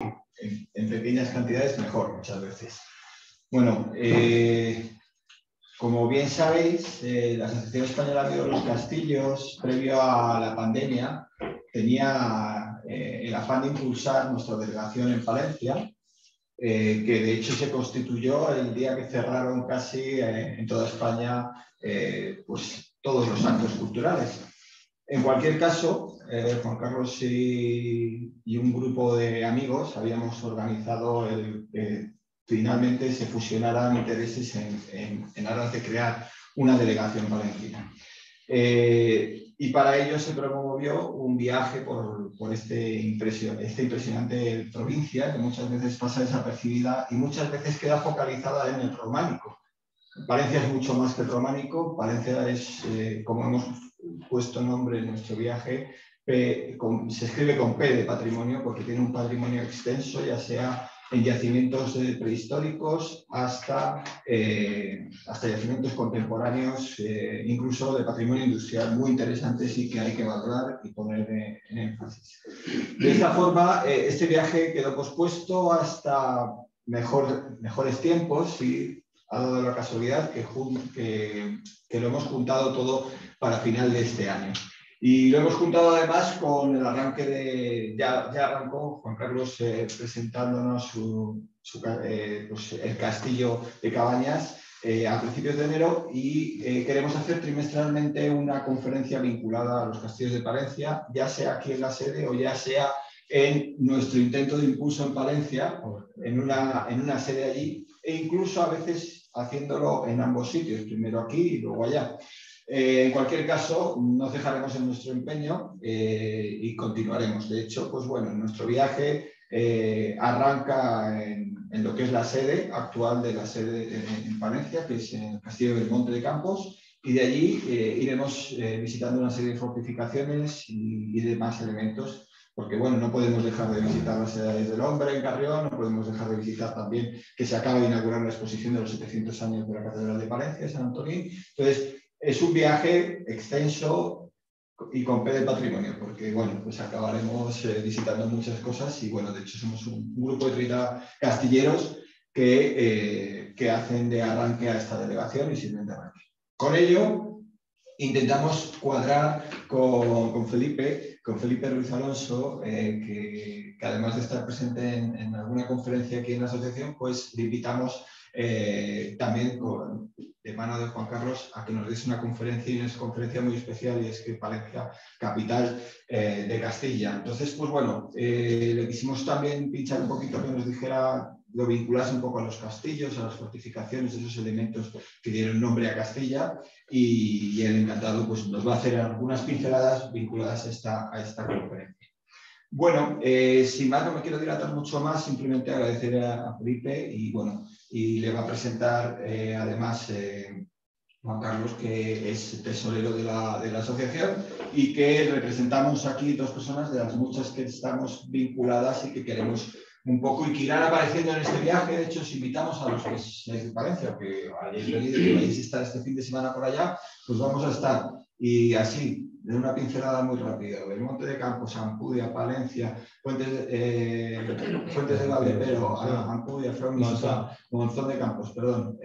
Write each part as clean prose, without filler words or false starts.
en pequeñas cantidades mejor muchas veces. Bueno, como bien sabéis, la Asociación Española de los Castillos, previo a la pandemia, tenía el afán de impulsar nuestra delegación en Palencia, que de hecho se constituyó el día que cerraron casi en toda España pues, todos los actos culturales. En cualquier caso, Juan Carlos y un grupo de amigos habíamos organizado el que finalmente se fusionaran intereses en aras de crear una delegación palentina. Y para ello se promovió un viaje por esta impresionante provincia que muchas veces pasa desapercibida y muchas veces queda focalizada en el románico. Palencia es mucho más que el románico. Palencia es, como hemos puesto nombre en nuestro viaje, se escribe con P de patrimonio porque tiene un patrimonio extenso, ya sea en yacimientos prehistóricos hasta yacimientos contemporáneos, incluso de patrimonio industrial muy interesantes y que hay que valorar y poner en énfasis. De esta forma, este viaje quedó pospuesto hasta mejores tiempos y ha dado la casualidad que lo hemos juntado todo para final de este año. Y lo hemos juntado además con el arranque de... Ya arrancó Juan Carlos presentándonos pues el castillo de Cabañas a principios de enero y queremos hacer trimestralmente una conferencia vinculada a los castillos de Palencia, ya sea aquí en la sede o ya sea en nuestro intento de impulso en Palencia, en una sede allí, e incluso a veces haciéndolo en ambos sitios, primero aquí y luego allá. En cualquier caso, no cejaremos en nuestro empeño y continuaremos. De hecho, pues bueno, nuestro viaje arranca en lo que es la sede actual de la sede en Palencia, que es en el Castillo del Monte de Campos, y de allí iremos visitando una serie de fortificaciones y demás elementos, porque bueno, no podemos dejar de visitar las edades del hombre en Carrión, no podemos dejar de visitar también que se acaba de inaugurar la exposición de los 700 años de la Catedral de Palencia, San Antonín. Entonces, es un viaje extenso y con P de patrimonio, porque bueno, pues acabaremos visitando muchas cosas y bueno, de hecho somos un grupo de 30 castilleros que hacen de arranque a esta delegación y sirven de arranque. Con ello, intentamos cuadrar con Felipe Ruiz Alonso, que además de estar presente en alguna conferencia aquí en la asociación, pues le invitamos también de mano de Juan Carlos a que nos diese una conferencia, y una conferencia muy especial, y es que Palencia, capital de Castilla. Entonces, pues bueno, le quisimos también pinchar un poquito, que nos dijera, lo vinculase un poco a los castillos, a las fortificaciones, esos elementos que dieron nombre a Castilla, y el encantado pues nos va a hacer algunas pinceladas vinculadas a esta conferencia. Bueno, sin más, no me quiero dilatar mucho más, simplemente agradecer a Felipe y bueno, y le va a presentar además Juan Carlos, que es tesorero de la asociación y que representamos aquí dos personas de las muchas que estamos vinculadas y que queremos un poco y que irán apareciendo en este viaje. De hecho, os invitamos a los que seáis de Palencia o que hayáis venido y que vayáis a estar este fin de semana por allá, pues vamos a estar. Y así, de una pincelada muy rápida, del Monte de Campos, Ampudia, Palencia, Fuentes de Valdepero, Ampudia, Monzón de Campos, perdón,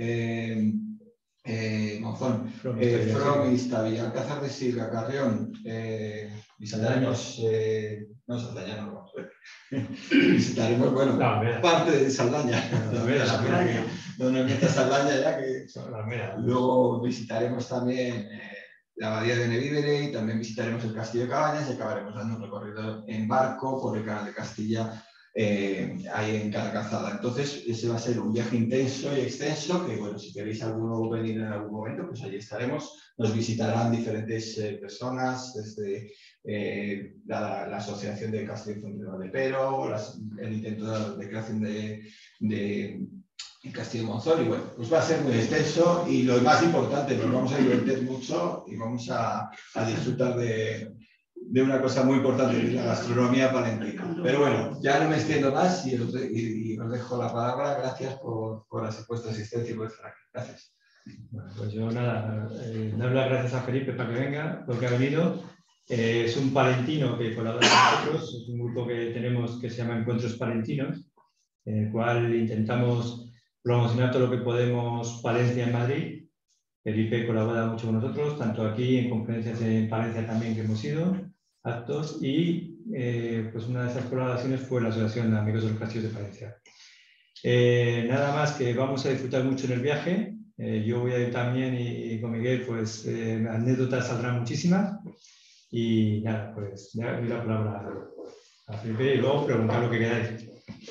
Monzón, Fromista, Villalcázar de Silva, Carrión, visitaremos, no, Saldaña no vamos a ver. Visitaremos, bueno, parte de Saldaña, no nos metas Saldaña ya que luego visitaremos también la abadía de Nevívere y también visitaremos el Castillo de Cabañas y acabaremos dando un recorrido en barco por el Canal de Castilla ahí en Carcazada. Entonces, ese va a ser un viaje intenso y extenso que, bueno, si queréis alguno venir en algún momento, pues allí estaremos. Nos visitarán diferentes personas, desde la Asociación de Castillo y Fuentes de Valdepero, el intento de creación de el Castillo de Monzón, y bueno, pues va a ser muy extenso y lo más importante, nos vamos a divertir mucho y vamos a disfrutar de una cosa muy importante, que es la gastronomía palentina. Pero bueno, ya no me extiendo más y os dejo la palabra. Gracias por vuestra asistencia y por estar aquí. Gracias. Bueno, pues yo nada, darle las gracias a Felipe para que venga, porque ha venido, Es un palentino que colabora con nosotros, es un grupo que tenemos que se llama Encuentros Palentinos, en el cual intentamos promocionar todo lo que podemos Palencia en Madrid. Felipe colabora mucho con nosotros, tanto aquí en conferencias en Palencia también que hemos ido, actos, y pues una de esas colaboraciones fue la Asociación de Amigos de los Castillos de Palencia. Nada más, que vamos a disfrutar mucho en el viaje. Yo voy a ir también y con Miguel, pues anécdotas saldrán muchísimas. Y nada, pues ya doy la palabra a Felipe y luego preguntar lo que queráis.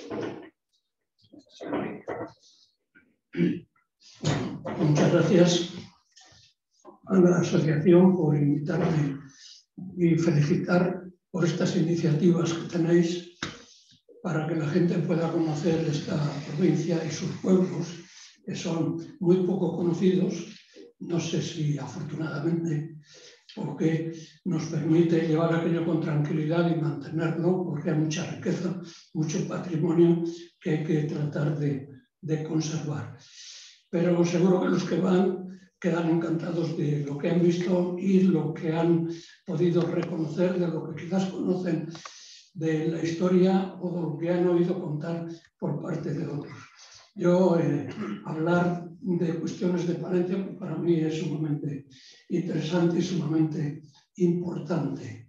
Muchas gracias a la asociación por invitarme y felicitar por estas iniciativas que tenéis para que la gente pueda conocer esta provincia y sus pueblos, que son muy poco conocidos, no sé si afortunadamente, porque nos permite llevar aquello con tranquilidad y mantenerlo, porque hay mucha riqueza, mucho patrimonio que hay que tratar de conservar. Pero seguro que los que van quedan encantados de lo que han visto y lo que han podido reconocer, de lo que quizás conocen de la historia o de lo que han oído contar por parte de otros. Yo hablar de cuestiones de Palencia para mí es sumamente interesante y sumamente importante.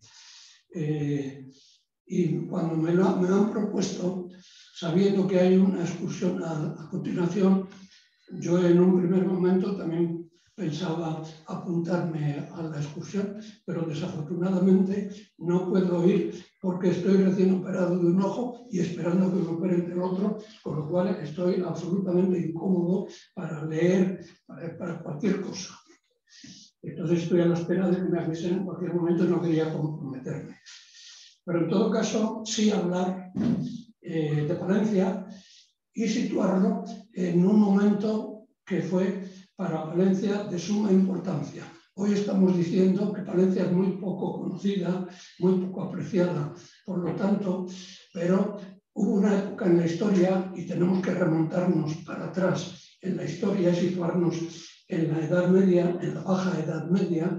Y cuando me han propuesto, sabiendo que hay una excursión a continuación, yo en un primer momento también pensaba apuntarme a la excursión, pero desafortunadamente no puedo ir porque estoy recién operado de un ojo y esperando que me operen del otro, con lo cual estoy absolutamente incómodo para leer, para cualquier cosa. Entonces estoy a la espera de que me avisen en cualquier momento y no quería comprometerme. Pero en todo caso, sí hablar de Palencia y situarlo en un momento que fue para Palencia de suma importancia. Hoy estamos diciendo que Palencia es muy poco conocida, muy poco apreciada, por lo tanto, pero hubo una época en la historia, y tenemos que remontarnos para atrás en la historia y situarnos en la Edad Media, en la Baja Edad Media,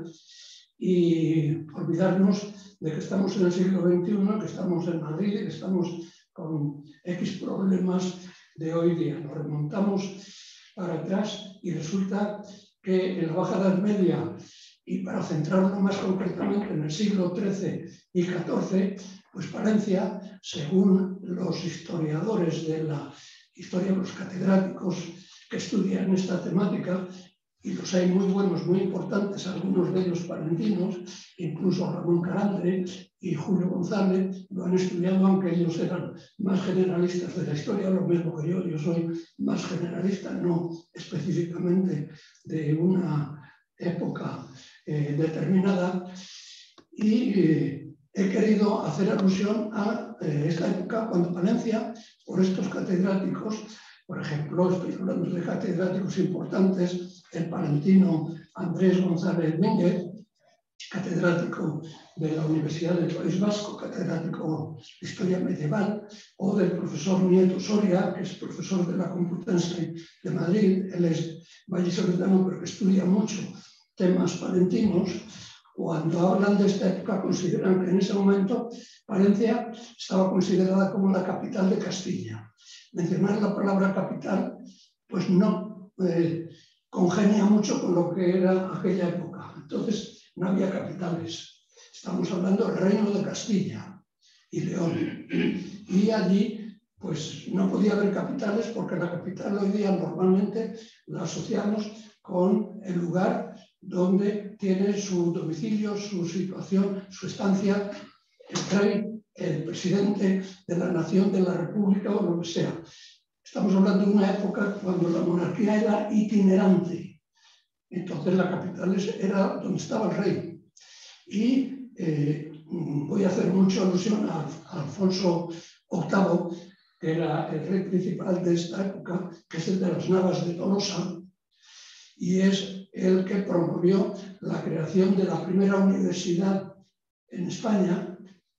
y olvidarnos de que estamos en el siglo XXI, que estamos en Madrid, que estamos con X problemas de hoy día. Nos remontamos para atrás y resulta que en la Baja Edad Media, y para centrarnos más concretamente en el siglo XIII y XIV, pues Palencia, según los historiadores de la historia, los catedráticos que estudian esta temática, y los hay muy buenos, muy importantes, algunos de ellos palentinos, incluso Ramón Calandre y Julio González lo han estudiado, aunque ellos eran más generalistas de la historia, lo mismo que yo soy más generalista, no específicamente de una época determinada, y he querido hacer alusión a esta época cuando Palencia, por estos catedráticos, por ejemplo, estoy hablando de catedráticos importantes, el palentino Andrés González Mínguez, catedrático de la Universidad del País Vasco, catedrático de Historia Medieval, o del profesor Nieto Soria, que es profesor de la Complutense de Madrid. Él es vallisoletano, pero que estudia mucho temas palentinos. Cuando hablan de esta época, consideran que en ese momento Palencia estaba considerada como la capital de Castilla. Mencionar la palabra capital, pues no congenia mucho con lo que era aquella época. Entonces, no había capitales. Estamos hablando del Reino de Castilla y León. Y allí, pues no podía haber capitales porque la capital hoy día normalmente la asociamos con el lugar donde tiene su domicilio, su situación, su estancia, el rey, el presidente de la nación, de la república o lo que sea. Estamos hablando de una época cuando la monarquía era itinerante. Entonces la capital era donde estaba el rey. Y voy a hacer mucha alusión a Alfonso VIII, que era el rey principal de esta época, que es el de las Navas de Tolosa, y es el que promovió la creación de la primera universidad en España,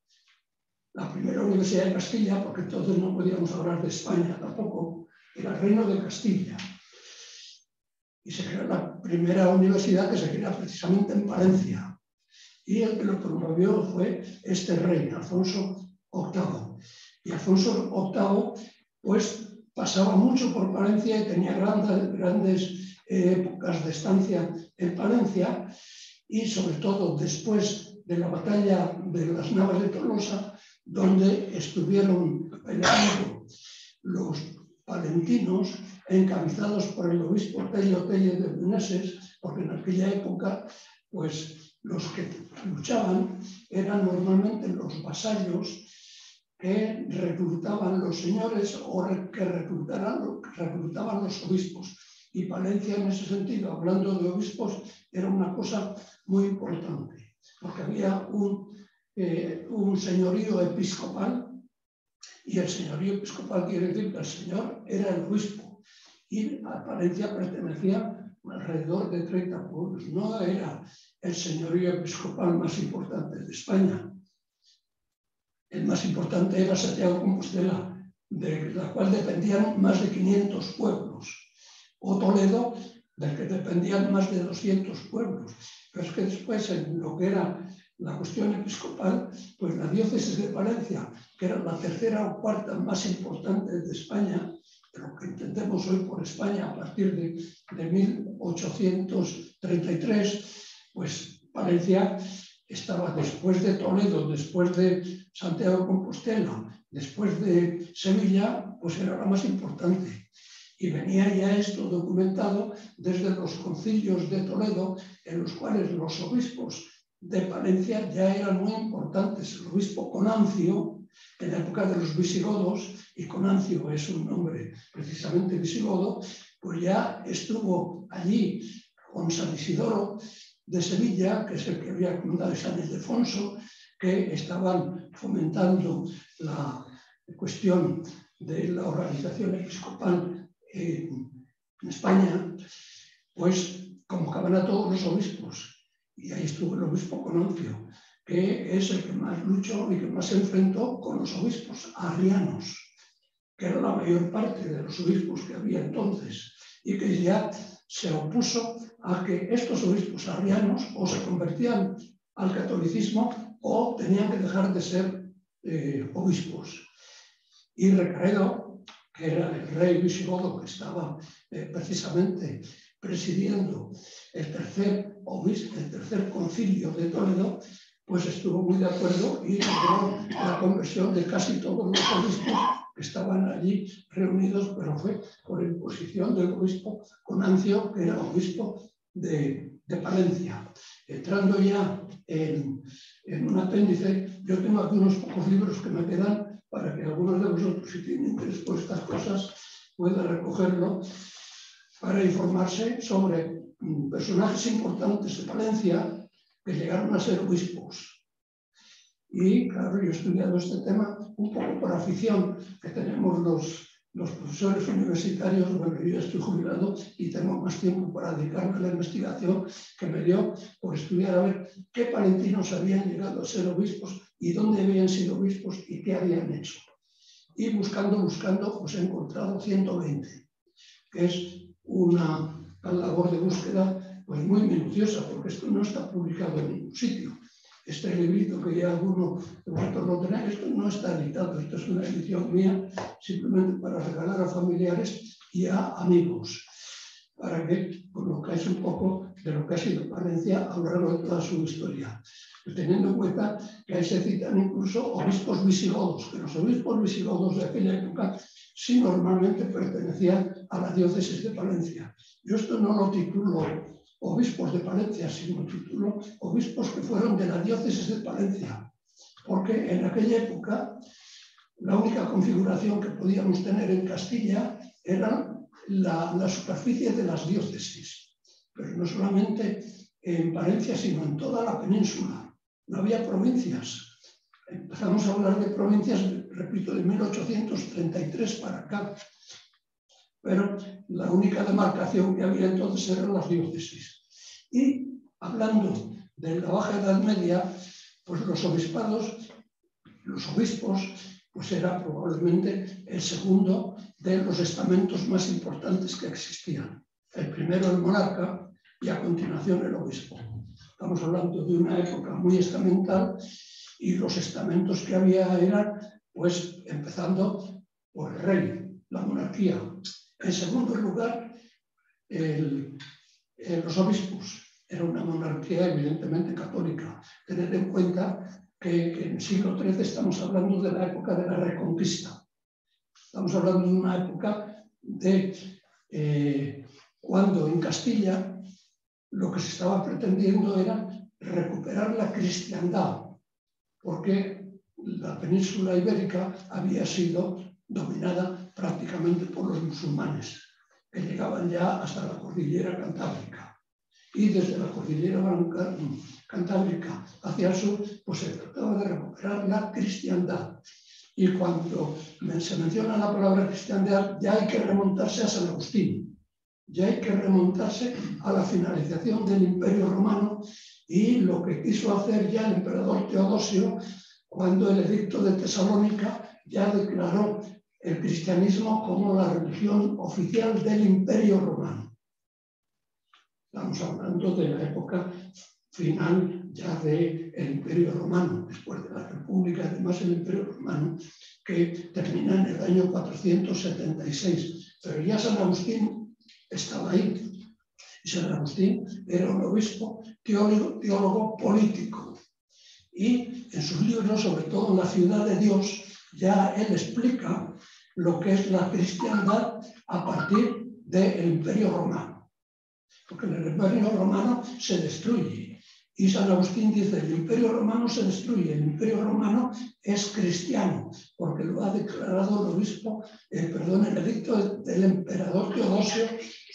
la primera universidad de Castilla, porque entonces no podíamos hablar de España tampoco, era el Reino de Castilla. Y se creó la primera universidad, que se crea precisamente en Palencia. y el que lo promovió fue este rey, Alfonso VIII. Y Alfonso VIII pues pasaba mucho por Palencia y tenía grandes épocas de estancia en Palencia, y sobre todo después de la batalla de las Navas de Tolosa, donde estuvieron peleando los palentinos encabezados por el obispo Tello Tellez de Meneses, porque en aquella época pues los que luchaban eran normalmente los vasallos que reclutaban los señores o que reclutaban los obispos. Y Palencia, en ese sentido, hablando de obispos, era una cosa muy importante, porque había un señorío episcopal, y el señorío episcopal quiere decir que el señor era el obispo, y a Palencia pertenecía alrededor de 30 pueblos. No era el señorío episcopal más importante de España. El más importante era Santiago de Compostela, de la cual dependían más de 500 pueblos, o Toledo, del que dependían más de 200 pueblos. Pero es que después, en lo que era la cuestión episcopal, pues la diócesis de Palencia, que era la tercera o cuarta más importante de España, de lo que entendemos hoy por España a partir de 1833, pues Palencia estaba después de Toledo, después de Santiago de Compostela, después de Sevilla, pues era la más importante. Y venía ya esto documentado desde los concilios de Toledo, en los cuales los obispos de Palencia ya eran muy importantes. El obispo Conancio, en la época de los visigodos, y Conancio es un nombre precisamente visigodo, pues ya estuvo allí con San Isidoro de Sevilla, que es el que había fundado San Ildefonso, que estaban fomentando la cuestión de la organización episcopal en España, pues convocaban a todos los obispos. Y ahí estuvo el obispo Conancio, que es el que más luchó y que más se enfrentó con los obispos arrianos, que era la mayor parte de los obispos que había entonces, y que ya se opuso a que estos obispos arrianos o se convertían al catolicismo o tenían que dejar de ser obispos. Y Recaredo, que era el rey visigodo que estaba precisamente presidiendo el tercer concilio de Toledo, pues estuvo muy de acuerdo y logró la conversión de casi todos los obispos que estaban allí reunidos, pero fue por imposición del obispo Conancio, que era obispo de Palencia. Entrando ya en un apéndice, yo tengo aquí unos pocos libros que me quedan para que algunos de vosotros, si tienen interés por estas cosas, puedan recogerlo para informarse sobre personajes importantes de Palencia que llegaron a ser obispos. Y claro, yo he estudiado este tema un poco por afición, que tenemos los profesores universitarios. Bueno, yo ya estoy jubilado y tengo más tiempo para dedicarme a la investigación, que me dio por estudiar a ver qué palentinos habían llegado a ser obispos y dónde habían sido obispos y qué habían hecho. Y buscando, pues he encontrado 120, que es una labor de búsqueda pues muy minuciosa, porque esto no está publicado en ningún sitio. Este librito que ya alguno de vosotros lo tenéis, esto no está editado, esto es una edición mía, simplemente para regalar a familiares y a amigos, para que conozcáis un poco de lo que ha sido Palencia a lo largo de toda su historia. Pues teniendo en cuenta que ahí se citan incluso obispos visigodos, que los obispos visigodos de aquella época sí normalmente pertenecían a la diócesis de Palencia. Yo esto no lo titulo obispos de Palencia, sino titulo obispos que fueron de la diócesis de Palencia, porque en aquella época la única configuración que podíamos tener en Castilla era la superficie de las diócesis, pero no solamente en Palencia, sino en toda la península. No había provincias. Empezamos a hablar de provincias, repito, de 1833 para acá. Pero la única demarcación que había entonces eran las diócesis. Y hablando de la Baja Edad Media, pues los obispos, pues era probablemente el segundo de los estamentos más importantes que existían. El primero el monarca y a continuación el obispo. Estamos hablando de una época muy estamental y los estamentos que había eran, pues, empezando por el rey, la monarquía. En segundo lugar, los obispos. Era una monarquía evidentemente católica. Tened en cuenta que en el siglo XIII estamos hablando de la época de la Reconquista. Estamos hablando de una época de cuando en Castilla lo que se estaba pretendiendo era recuperar la cristiandad, porque la península ibérica había sido dominada prácticamente por los musulmanes, que llegaban ya hasta la cordillera Cantábrica. Y desde la cordillera Cantábrica hacia el sur, pues se trataba de recuperar la cristiandad. Y cuando se menciona la palabra cristiandad, ya hay que remontarse a San Agustín, ya hay que remontarse a la finalización del Imperio Romano y lo que quiso hacer ya el emperador Teodosio cuando el edicto de Tesalónica ya declaró el cristianismo como la religión oficial del Imperio Romano. Estamos hablando de la época final ya del Imperio Romano, después de la República, además el Imperio Romano, que termina en el año 476. Pero ya San Agustín estaba ahí. Y San Agustín era un obispo, teólogo político. Y en sus libros, sobre todo en La Ciudad de Dios, ya él explica lo que es la cristiandad a partir del Imperio Romano. Porque el Imperio Romano se destruye. Y San Agustín dice, el Imperio Romano se destruye, el Imperio Romano es cristiano, porque lo ha declarado el obispo, el edicto del emperador Teodosio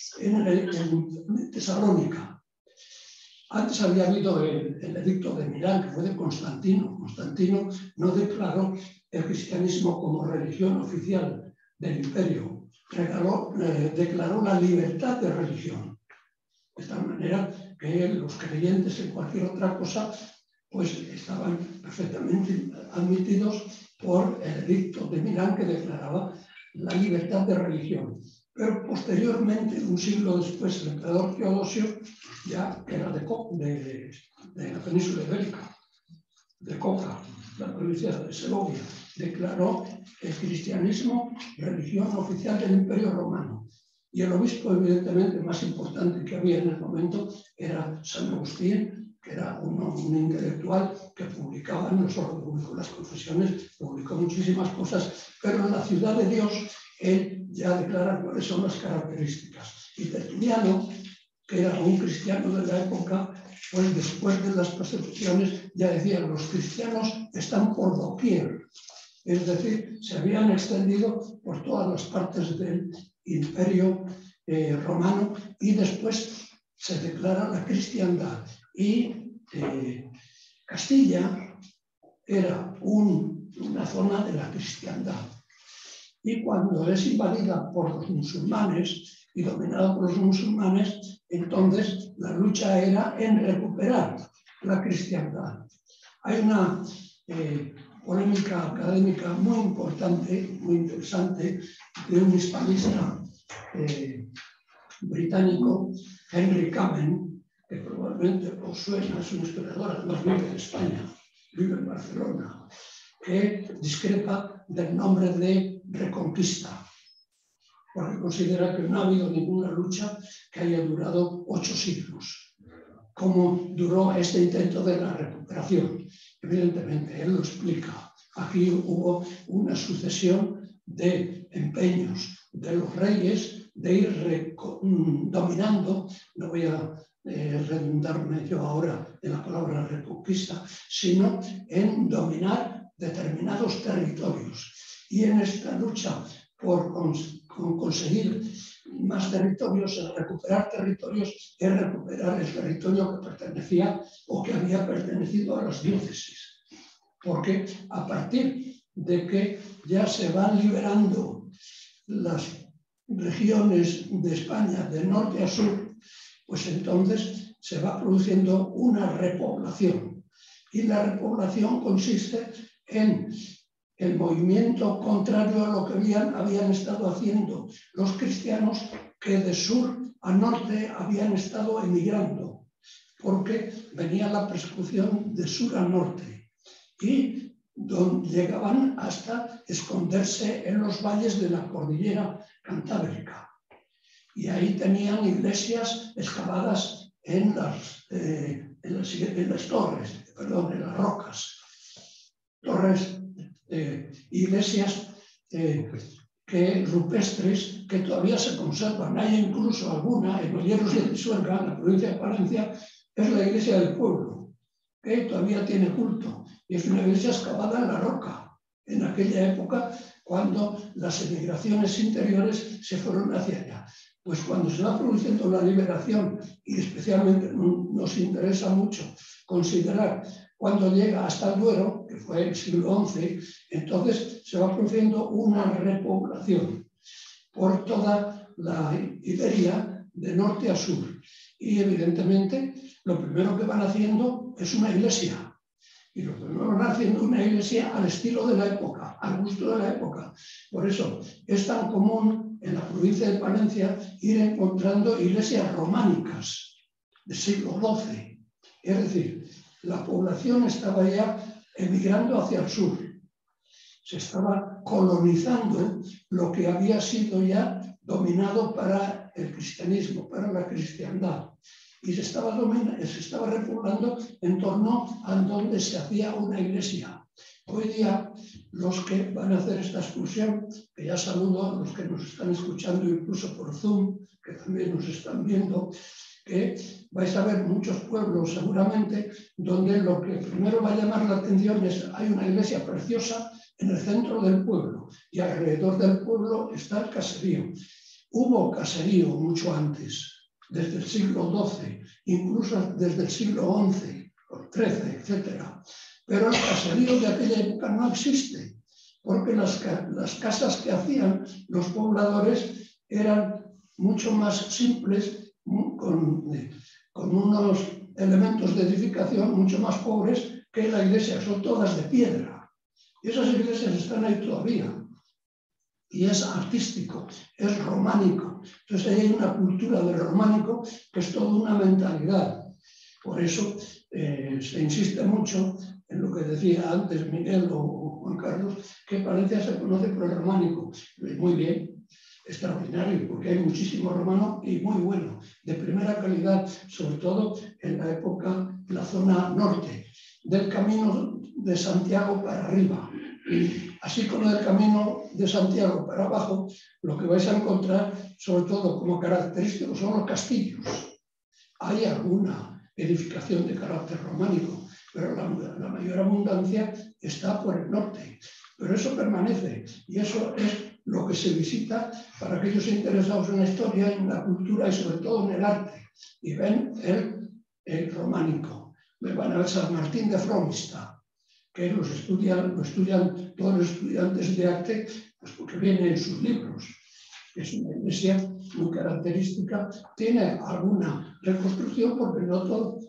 en Tesalónica. Antes había habido el edicto de Milán, que fue de Constantino. Constantino no declaró el cristianismo como religión oficial del imperio, declaró la libertad de religión. De tal manera que los creyentes en cualquier otra cosa pues estaban perfectamente admitidos por el edicto de Milán, que declaraba la libertad de religión. Pero posteriormente, un siglo después, el emperador Teodosio, ya que era de la península ibérica, de Coca, la provincia de Segovia, declaró el cristianismo religión oficial del Imperio Romano. Y el obispo, evidentemente, más importante que había en el momento era San Agustín, que era un intelectual que publicaba no solo publicó las confesiones, publicó muchísimas cosas, pero en La Ciudad de Dios él ya declara cuáles son las características. Y Tertuliano, que era un cristiano de la época, pues después de las persecuciones ya decía, los cristianos están por doquier. Es decir, se habían extendido por todas las partes del Imperio Romano y después se declara la cristiandad. Y Castilla era una zona de la cristiandad. Y cuando es invadida por los musulmanes y dominada por los musulmanes, entonces la lucha era en recuperar la cristiandad. Hay una polémica académica muy importante, muy interesante, de un hispanista británico, Henry Kamen, que probablemente os suena, es un historiador, además vive en España, vive en Barcelona, que discrepa del nombre de Reconquista, porque considera que no ha habido ninguna lucha que haya durado 8 siglos, como duró este intento de la recuperación. Evidentemente, él lo explica. Aquí hubo una sucesión de empeños de los reyes de ir dominando, no voy a redundarme yo ahora en la palabra reconquista, sino en dominar determinados territorios. Y en esta lucha por conseguir más territorios, el recuperar territorios, es recuperar el territorio que pertenecía o que había pertenecido a las diócesis. Porque a partir de que ya se van liberando las regiones de España de norte a sur, pues entonces se va produciendo una repoblación. Y la repoblación consiste en el movimiento contrario a lo que habían estado haciendo los cristianos, que de sur a norte habían estado emigrando. porque venía la persecución de sur a norte y llegaban hasta esconderse en los valles de la cordillera cantábrica. Y ahí tenían iglesias excavadas en las torres, perdón, en las rocas. Torres, iglesias rupestres que todavía se conservan. Hay incluso alguna en Olleros de Pisuerga, en la provincia de Palencia, es la iglesia del pueblo, que todavía tiene culto. Y es una iglesia excavada en la roca, en aquella época cuando las emigraciones interiores se fueron hacia allá. Pues cuando se va produciendo la liberación, y especialmente nos interesa mucho considerar cuando llega hasta el Duero, que fue el siglo XI, entonces se va produciendo una repoblación por toda la Iberia de norte a sur. Y evidentemente lo primero que van haciendo es una iglesia. Y lo primero que van haciendo una iglesia al estilo de la época, al gusto de la época. Por eso es tan común en la provincia de Palencia ir encontrando iglesias románicas del siglo XII. Es decir, la población estaba ya emigrando hacia el sur. Se estaba colonizando lo que había sido ya dominado para el cristianismo, para la cristiandad. Y se estaba repoblando en torno a donde se hacía una iglesia. Hoy día, los que van a hacer esta excursión, que ya saludo a los que nos están escuchando incluso por Zoom, que también nos están viendo, que vais a ver muchos pueblos seguramente donde lo que primero va a llamar la atención es hay una iglesia preciosa en el centro del pueblo y alrededor del pueblo está el caserío. Hubo caserío mucho antes, desde el siglo XII, incluso desde el siglo XI, o XIII, etc. Pero el caserío de aquella época no existe, porque las casas que hacían los pobladores eran mucho más simples, con unos elementos de edificación mucho más pobres que la iglesia, son todas de piedra. Y esas iglesias están ahí todavía. Y es artístico, es románico. Entonces ahí hay una cultura del románico que es toda una mentalidad. Por eso se insiste mucho en lo que decía antes Miguel o Juan Carlos, que Palencia se conoce por el románico. Muy bien. Extraordinario, porque hay muchísimo romano y muy bueno, de primera calidad, sobre todo en la época, en la zona norte, del camino de Santiago para arriba. Así como del camino de Santiago para abajo, lo que vais a encontrar, sobre todo como característico, son los castillos. Hay alguna edificación de carácter románico, pero la mayor abundancia está por el norte. Pero eso permanece y eso es lo que se visita para aquellos interesados en la historia, en la cultura y sobre todo en el arte. Y ven el románico. Van a ver San Martín de Fromista, que lo estudian todos los estudiantes de arte, pues porque viene en sus libros. Es una iglesia muy característica. Tiene alguna reconstrucción porque no todo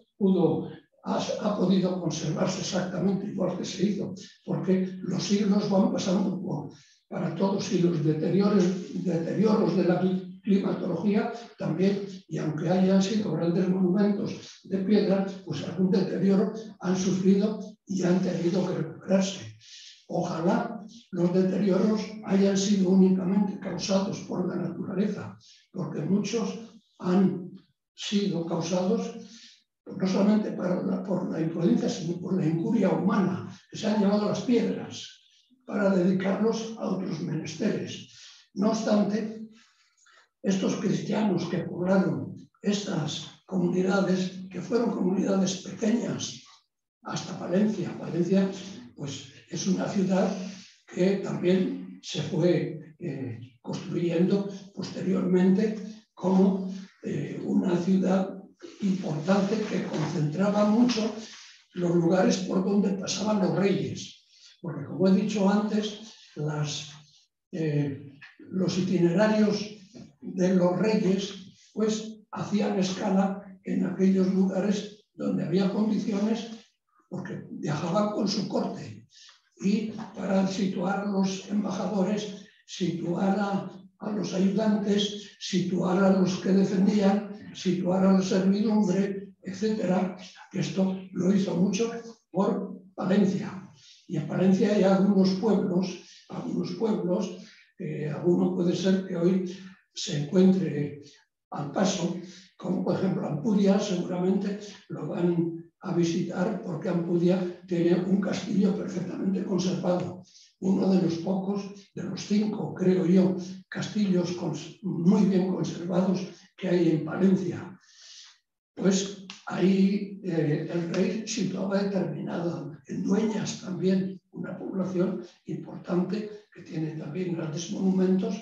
ha podido conservarse exactamente igual que se hizo, porque los siglos van pasando para todos y los deterioros de la climatología también, y aunque hayan sido grandes monumentos de piedra, pues algún deterioro han sufrido y han tenido que recuperarse. Ojalá los deterioros hayan sido únicamente causados por la naturaleza, porque muchos han sido causados no solamente por la imprudencia, sino por la incuria humana, que se han llevado las piedras para dedicarlos a otros menesteres. No obstante, estos cristianos que poblaron estas comunidades, que fueron comunidades pequeñas hasta Palencia. Palencia, pues, es una ciudad que también se fue construyendo posteriormente como una ciudad importante que concentraba mucho los lugares por donde pasaban los reyes. Porque, como he dicho antes, los itinerarios de los reyes pues hacían escala en aquellos lugares donde había condiciones, porque viajaban con su corte. Y para situar a los embajadores, situar a los ayudantes, situar a los que defendían, situar a la servidumbre, etcétera, que esto lo hizo mucho por Palencia. Y en Palencia hay algunos pueblos, alguno puede ser que hoy se encuentre al paso, como por ejemplo Ampudia, seguramente lo van a visitar porque Ampudia tiene un castillo perfectamente conservado, uno de los pocos, de los 5, creo yo, castillos muy bien conservados que hay en Palencia. Pues ahí el rey situaba determinada, en Dueñas también, una población importante que tiene también grandes monumentos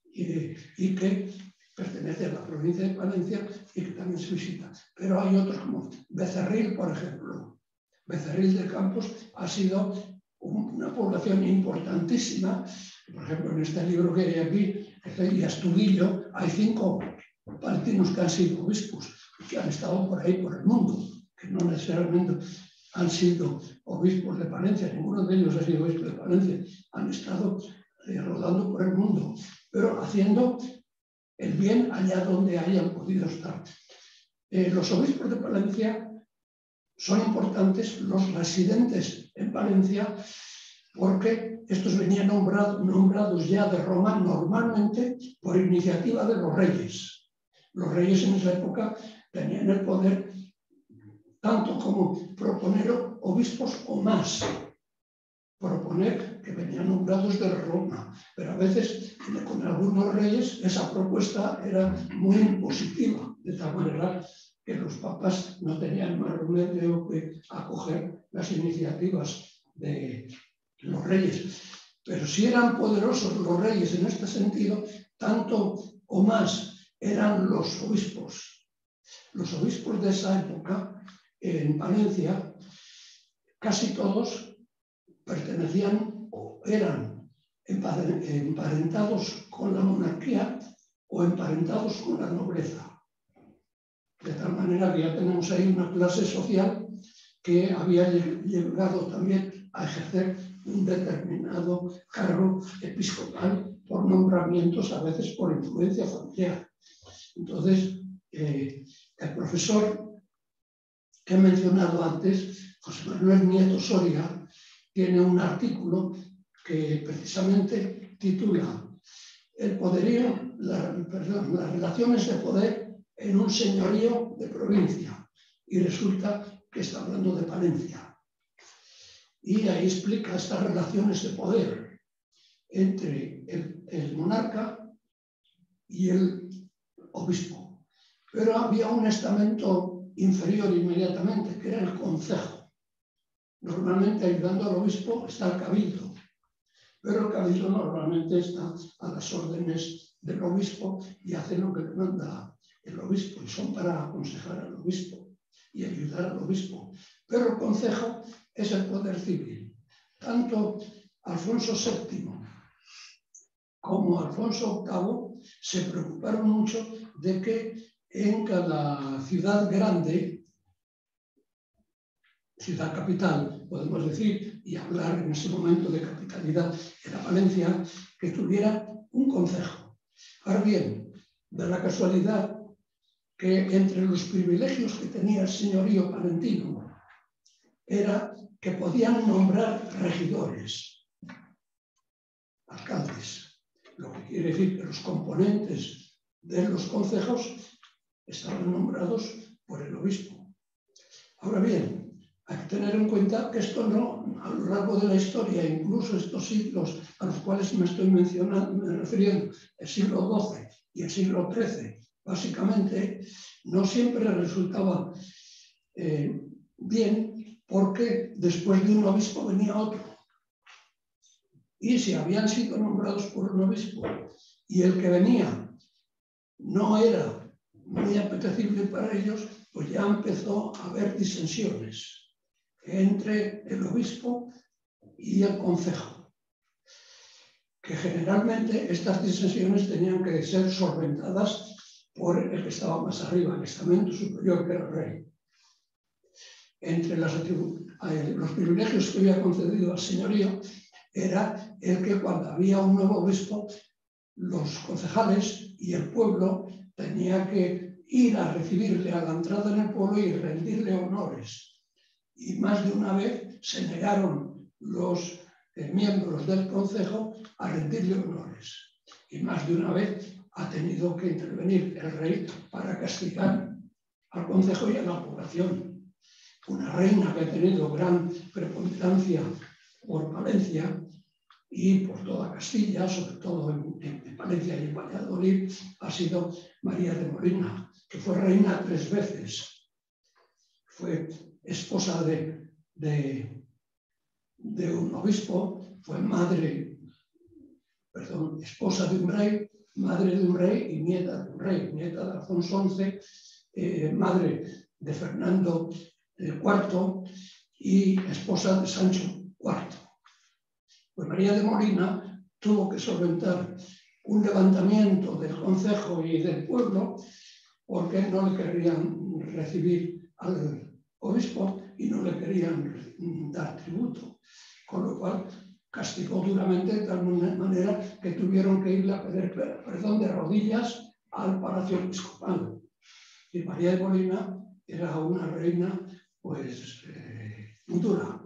y que pertenece a la provincia de Palencia y que también se visita. Pero hay otros como Becerril, por ejemplo. Becerril de Campos ha sido una población importantísima. Por ejemplo, en este libro que hay aquí, y Astudillo, hay 5 palentinos que han sido obispos y que han estado por ahí, por el mundo, que no necesariamente han sido obispos de Palencia, ninguno de ellos ha sido obispo de Palencia, han estado rodando por el mundo, pero haciendo el bien allá donde hayan podido estar. Los obispos de Palencia son importantes, los residentes en Palencia, porque estos venían nombrados ya de Roma normalmente por iniciativa de los reyes. Los reyes en esa época tenían el poder tanto como proponer obispos o más, proponer que venían nombrados de Roma, pero a veces con algunos reyes esa propuesta era muy impositiva, de tal manera que los papas no tenían más remedio que acoger las iniciativas de los reyes. Pero si eran poderosos los reyes en este sentido, tanto o más eran los obispos. Los obispos de esa época, en Palencia, casi todos pertenecían o eran emparentados con la monarquía o emparentados con la nobleza. De tal manera que ya tenemos ahí una clase social que había llegado también a ejercer un determinado cargo episcopal por nombramientos, a veces por influencia familiar. Entonces, el profesor que he mencionado antes, José Manuel Nieto Soria, tiene un artículo que precisamente titula El poderío, las relaciones de poder en un señorío de provincia. Y resulta que está hablando de Palencia. Y ahí explica estas relaciones de poder entre el monarca y el obispo. Pero había un estamento inferior inmediatamente, que era el concejo. Normalmente ayudando al obispo está el cabildo, pero el cabildo normalmente está a las órdenes del obispo y hace lo que le manda el obispo, y son para aconsejar al obispo y ayudar al obispo. Pero el concejo es el poder civil. Tanto Alfonso VII como Alfonso VIII se preocuparon mucho de que en cada ciudad grande, ciudad capital, podemos decir, y hablar en ese momento de capitalidad, era Palencia, que tuviera un concejo. Ahora bien, da la casualidad que entre los privilegios que tenía el señorío palentino era que podían nombrar regidores, alcaldes, lo que quiere decir que los componentes de los concejos estaban nombrados por el obispo. Ahora bien, hay que tener en cuenta que esto no, a lo largo de la historia, incluso estos siglos a los cuales me estoy refiriendo, el siglo XII y el siglo XIII, básicamente, no siempre resultaba bien, porque después de un obispo venía otro. Y si habían sido nombrados por un obispo y el que venía no era muy apetecible para ellos, pues ya empezó a haber disensiones entre el obispo y el concejo, que generalmente estas disensiones tenían que ser solventadas por el que estaba más arriba, el estamento superior, que era el rey. Entre los privilegios que había concedido al señorío era el que cuando había un nuevo obispo, los concejales y el pueblo tenía que ir a recibirle a la entrada en el pueblo y rendirle honores. Y más de una vez se negaron los miembros del concejo a rendirle honores. Y más de una vez ha tenido que intervenir el rey para castigar al concejo y a la población. Una reina que ha tenido gran preponderancia por Palencia y por toda Castilla, sobre todo en Palencia y en Valladolid, ha sido María de Molina, que fue reina 3 veces. Fue esposa de un obispo, fue esposa de un rey, madre de un rey y nieta de un rey, nieta de Alfonso XI, madre de Fernando IV y esposa de Sancho IV. Pues María de Molina tuvo que solventar un levantamiento del concejo y del pueblo porque no le querían recibir al obispo y no le querían dar tributo, con lo cual castigó duramente de tal manera que tuvieron que irle a pedir perdón de rodillas al palacio episcopal. Y María de Molina era una reina pues muy dura,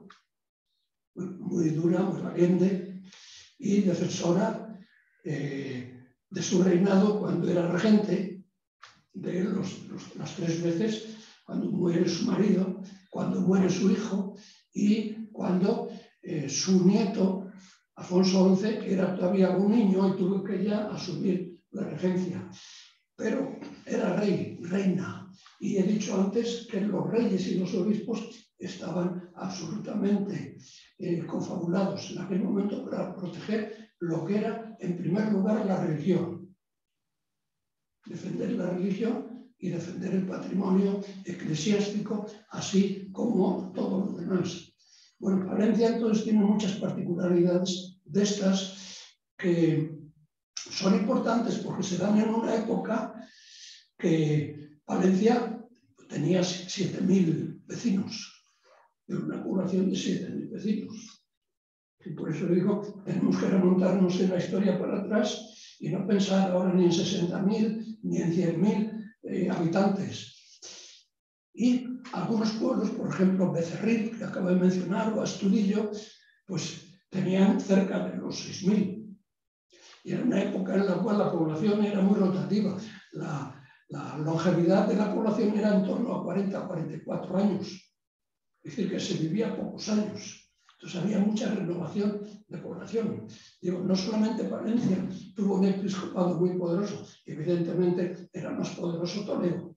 muy valiente y defensora de su reinado cuando era regente, de las 3 veces, cuando muere su marido, cuando muere su hijo y cuando su nieto, Alfonso XI, era todavía un niño y tuvo que ya asumir la regencia. Pero era reina. Y he dicho antes que los reyes y los obispos estaban absolutamente confabulados en aquel momento para proteger lo que era, en primer lugar, la religión. Defender la religión y defender el patrimonio eclesiástico, así como todo lo demás. Bueno, Palencia entonces tiene muchas particularidades de estas que son importantes porque se dan en una época que Palencia tenía 7.000 vecinos, de una población de 7.000 vecinos. Y por eso digo, tenemos que remontarnos en la historia para atrás y no pensar ahora ni en 60.000 ni en 100.000 habitantes. Y algunos pueblos, por ejemplo, Becerril, que acabo de mencionar, o Astudillo, pues tenían cerca de los 6.000. Y era una época en la cual la población era muy rotativa. La longevidad de la población era en torno a 40 o 44 años. Es decir, que se vivía pocos años. Entonces había mucha renovación de población. Digo, no solamente Palencia tuvo un episcopado muy poderoso, evidentemente era más poderoso Toledo.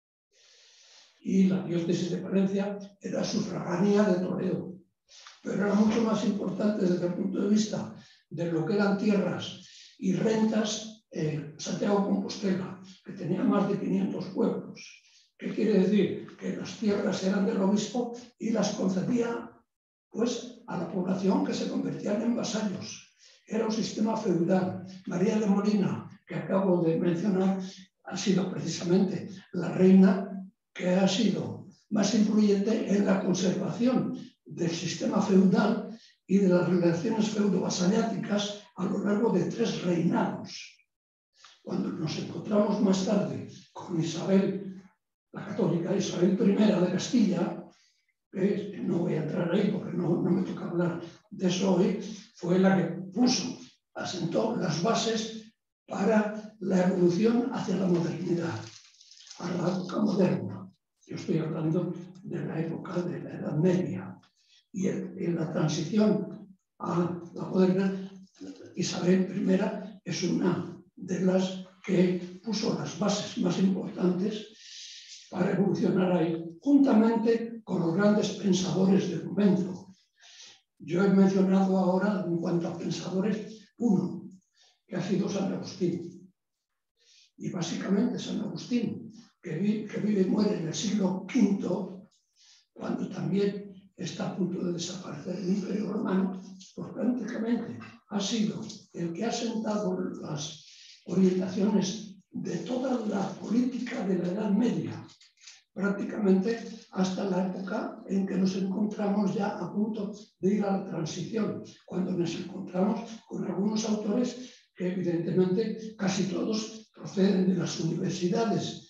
Y la diócesis de Palencia era sufragánea de Toledo. Pero era mucho más importante desde el punto de vista de lo que eran tierras y rentas, Santiago de Compostela, que tenía más de 500 pueblos. ¿Qué quiere decir? Que las tierras eran del obispo y las concedía pues, a la población, que se convertían en vasallos. Era un sistema feudal. María de Molina, que acabo de mencionar, ha sido precisamente la reina que ha sido más influyente en la conservación del sistema feudal y de las relaciones feudo-vasalláticas a lo largo de 3 reinados. Cuando nos encontramos más tarde con Isabel, la católica, Isabel I de Castilla, que no voy a entrar ahí porque no me toca hablar de eso hoy, fue la que asentó las bases para la evolución hacia la modernidad, a la época moderna. Yo estoy hablando de la época de la Edad Media. Y en la transición a la moderna, Isabel I es una de las que puso las bases más importantes para evolucionar ahí, juntamente con los grandes pensadores del momento. Yo he mencionado ahora, en cuanto a pensadores, uno, que ha sido San Agustín. Y básicamente San Agustín, que vive y muere en el siglo V, cuando también está a punto de desaparecer el Imperio Romano, pues prácticamente ha sido el que ha sentado las orientaciones de toda la política de la Edad Media, prácticamente hasta la época en que nos encontramos ya a punto de ir a la transición, cuando nos encontramos con algunos autores que evidentemente casi todos proceden de las universidades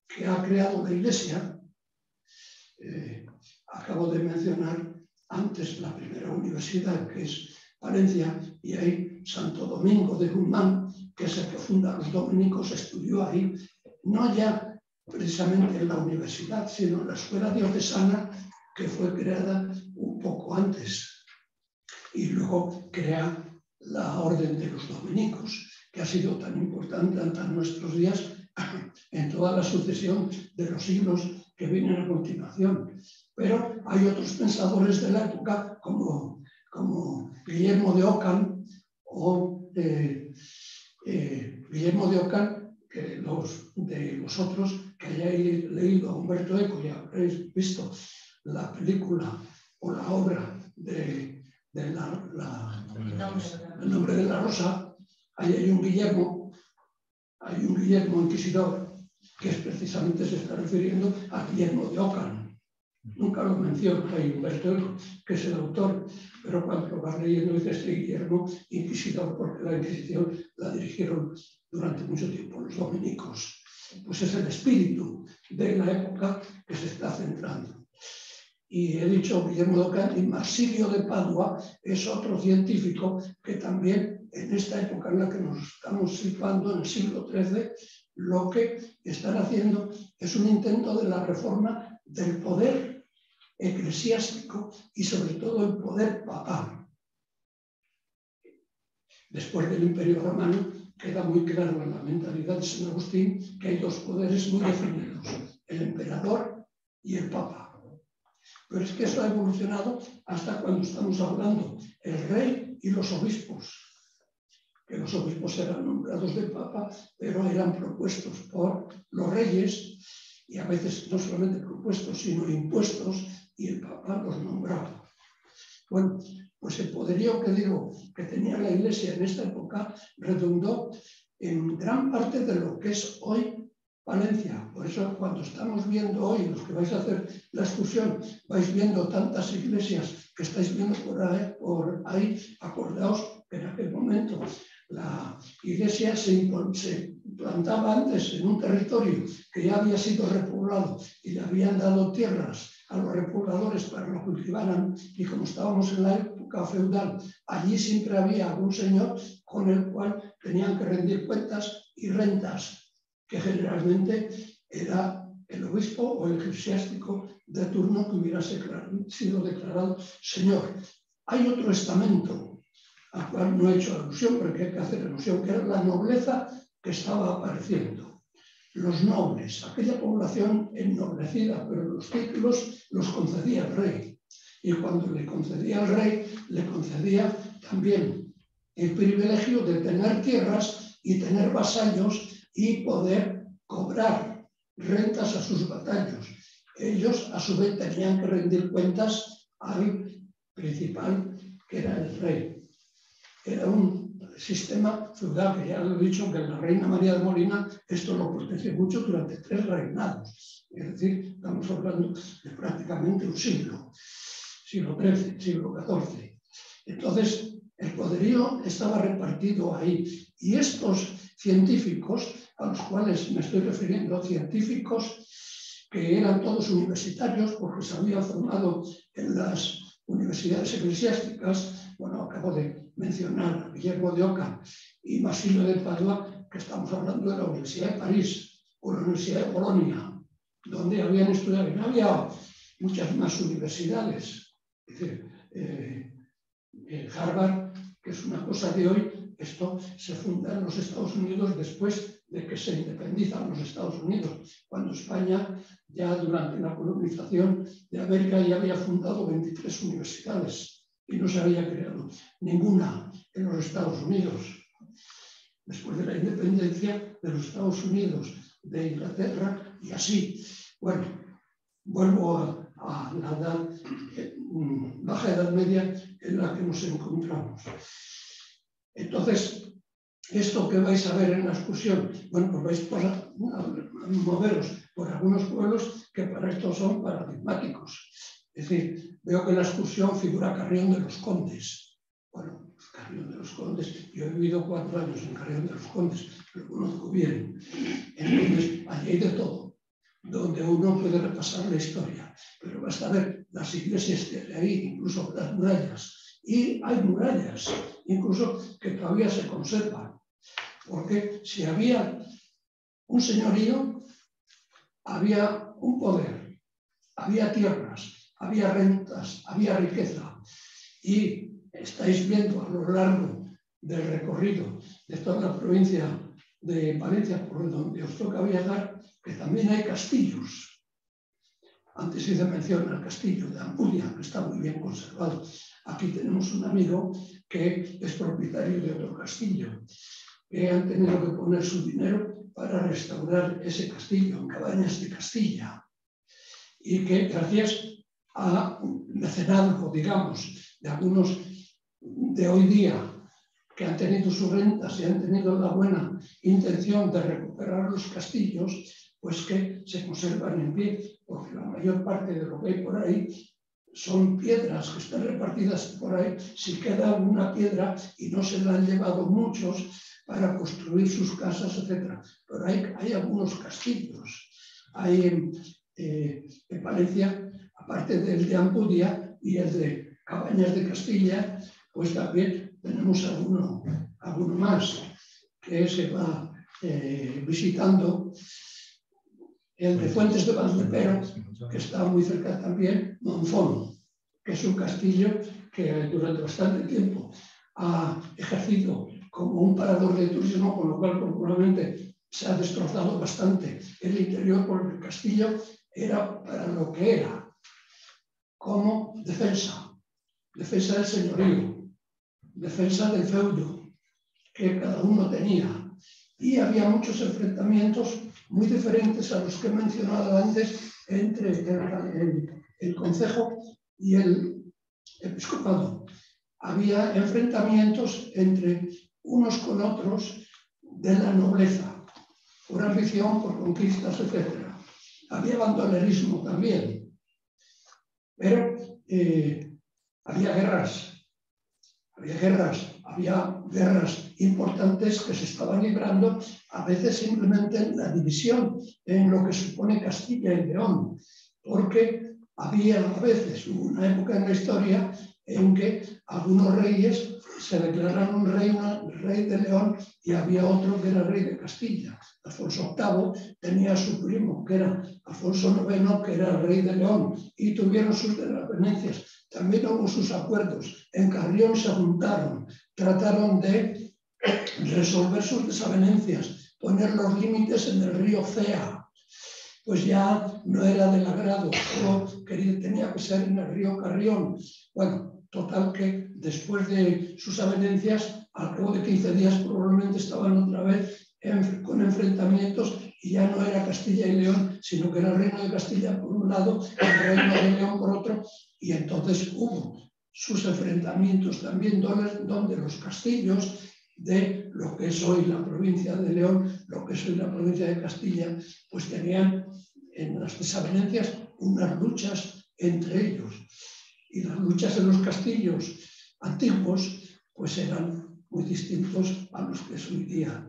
que ha creado la Iglesia. Acabo de mencionar antes la primera universidad, que es Valencia, y ahí Santo Domingo de Guzmán, que es el que funda los dominicos, estudió ahí, no ya precisamente en la universidad, sino en la escuela diocesana, que fue creada un poco antes. Y luego crea la Orden de los Dominicos, que ha sido tan importante hasta nuestros días en toda la sucesión de los siglos que vienen a continuación. Pero hay otros pensadores de la época, como Guillermo de Ockham, Guillermo de Ockham, que de vosotros que hayáis leído a Humberto Eco y habréis visto la película o la obra de El nombre de la rosa, ahí hay un Guillermo inquisidor, que precisamente se está refiriendo a Guillermo de Ockham. Nunca lo menciona ahí Humberto Eco, que es el autor, pero cuando lo vas leyendo dices Guillermo inquisidor, porque la Inquisición la dirigieron durante mucho tiempo los dominicos. Pues es el espíritu de la época que se está centrando. Y he dicho Guillermo de Ockham, y Marsilio de Padua es otro científico que también en esta época en la que nos estamos situando, en el siglo XIII, lo que están haciendo es un intento de la reforma del poder eclesiástico y sobre todo el poder papal. Después del Imperio Romano queda muy claro en la mentalidad de San Agustín que hay dos poderes muy definidos, el emperador y el papa. Pero es que eso ha evolucionado hasta cuando estamos hablando el rey y los obispos, que los obispos eran nombrados del papa, pero eran propuestos por los reyes, y a veces no solamente propuestos, sino impuestos, y el papa los nombraba. Bueno, pues el poderío que digo que tenía la Iglesia en esta época redundó en gran parte de lo que es hoy Valencia. Por eso cuando estamos viendo hoy, los que vais a hacer la excursión, vais viendo tantas iglesias que estáis viendo por ahí, acordaos que en aquel momento la iglesia se plantaba antes en un territorio que ya había sido repoblado y le habían dado tierras a los repobladores para que lo cultivaran, y como estábamos en la época feudal, allí siempre había algún señor con el cual tenían que rendir cuentas y rentas, que generalmente era el obispo o el eclesiástico de turno que hubiera sido declarado señor. Hay otro estamento al cual no he hecho alusión, porque hay que hacer alusión, que era la nobleza que estaba apareciendo. Los nobles, aquella población ennoblecida, pero los títulos los concedía el rey. Y cuando le concedía al rey, le concedía también el privilegio de tener tierras y tener vasallos y poder cobrar rentas a sus vasallos. Ellos, a su vez, tenían que rendir cuentas al principal, que era el rey. Era un sistema feudal, que ya lo he dicho, que la reina María de Molina esto lo protegió mucho durante 3 reinados. Es decir, estamos hablando de prácticamente un siglo XIII, siglo XIV. Entonces, el poderío estaba repartido ahí. Y estos científicos, a los cuales me estoy refiriendo, científicos que eran todos universitarios porque se habían formado en las universidades eclesiásticas, bueno, acabo de mencionar a Guillermo de Ockham y Marsilio de Padua, que estamos hablando de la Universidad de París o la Universidad de Bolonia, donde habían estudiado, y no había muchas más universidades. Es decir, Harvard, que es una cosa de hoy, esto se funda en los Estados Unidos después de que se independizan los Estados Unidos, cuando España ya durante la colonización de América ya había fundado 23 universidades y no se había creado ninguna en los Estados Unidos. Después de la independencia de los Estados Unidos, de Inglaterra y así. Bueno, vuelvo a la baja edad media en la que nos encontramos. Entonces, esto que vais a ver en la excursión, bueno, pues vais a moveros por algunos pueblos que para esto son paradigmáticos. Es decir, veo que en la excursión figura Carrión de los Condes. Bueno, Carrión de los Condes, yo he vivido 4 años en Carrión de los Condes, lo conozco bien. Entonces, allí hay de todo. donde uno puede repasar la historia, pero basta ver las iglesias que hay ahí, incluso las murallas, y hay murallas, incluso que todavía se conservan, porque si había un señorío, había un poder, había tierras, había rentas, había riqueza, y estáis viendo a lo largo del recorrido de toda la provincia de Palencia, por donde os toca viajar, que también hay castillos. Antes hice mención al castillo de Ampudia, que está muy bien conservado. Aquí tenemos un amigo que es propietario de otro castillo, que han tenido que poner su dinero para restaurar ese castillo en Cabañas de Castilla, y que gracias a mecenazgo, digamos, de algunos de hoy día que han tenido sus rentas y han tenido la buena intención de recuperar los castillos, pues que se conservan en pie, porque la mayor parte de lo que hay por ahí son piedras que están repartidas por ahí. Si queda una piedra y no se la han llevado muchos para construir sus casas, etc. Pero hay algunos castillos. Hay en Palencia, aparte del de Ampudia y el de Cabañas de Castilla, pues también tenemos alguno más que se va visitando. El de Fuentes de Valdepero, que está muy cerca también, Monzón, que es un castillo que durante bastante tiempo ha ejercido como un parador de turismo, con lo cual probablemente se ha destrozado bastante el interior, porque el castillo era para lo que era, como defensa del señorío, defensa del feudo que cada uno tenía. Y había muchos enfrentamientos muy diferentes a los que he mencionado antes entre el concejo y el episcopado. Había enfrentamientos entre unos con otros de la nobleza, por ambición, por conquistas, etc. Había bandolerismo también, pero había guerras, importantes que se estaban librando, a veces simplemente en la división, en lo que supone Castilla y León, porque había a veces una época en la historia en que algunos reyes se declararon rey de León y había otro que era rey de Castilla. Alfonso VIII tenía a su primo, que era Alfonso IX, que era el rey de León, y tuvieron sus desavenencias. También hubo sus acuerdos. En Carrión se juntaron, trataron de resolver sus desavenencias, poner los límites en el río Cea. Pues ya no era del agrado, tenía que ser en el río Carrión. Bueno, total que después de sus avenencias, al cabo de 15 días probablemente estaban otra vez con enfrentamientos, y ya no era Castilla y León, sino que era el Reino de Castilla por un lado, el Reino de León por otro, y entonces hubo sus enfrentamientos también donde los castillos de lo que es hoy la provincia de León, lo que es hoy la provincia de Castilla, pues tenían en las desavenencias unas luchas entre ellos. Y las luchas en los castillos antiguos pues eran muy distintos a los que es hoy día.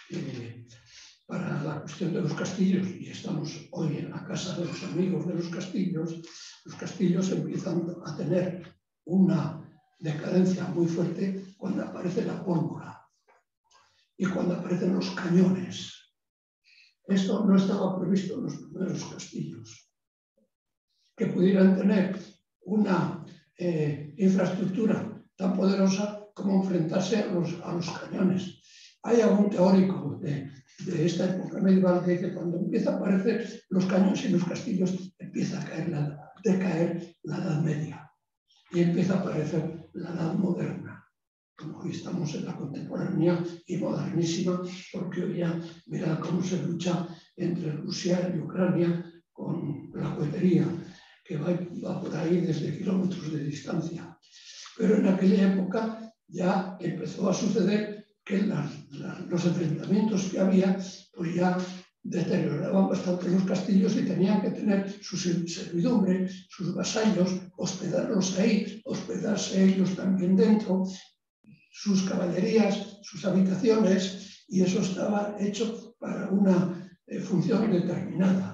Para la cuestión de los castillos, y estamos hoy en la casa de los amigos de los castillos empiezan a tener una decadencia muy fuerte cuando aparece la pólvora y cuando aparecen los cañones. Esto no estaba previsto en los primeros castillos, que pudieran tener una infraestructura tan poderosa como enfrentarse a los cañones. Hay algún teórico de esta época medieval que dice que cuando empiezan a aparecer los cañones y los castillos empieza a decaer la Edad Media y empieza a aparecer la Edad Moderna. Como hoy estamos en la contemporánea y modernísima, porque hoy ya mirad cómo se lucha entre Rusia y Ucrania con la cohetería, que va por ahí desde kilómetros de distancia. Pero en aquella época ya empezó a suceder que los enfrentamientos que había pues ya deterioraban bastante los castillos y tenían que tener su servidumbre, sus vasallos, hospedarlos ahí, hospedarse ellos también dentro, sus caballerías, sus habitaciones, y eso estaba hecho para una función determinada.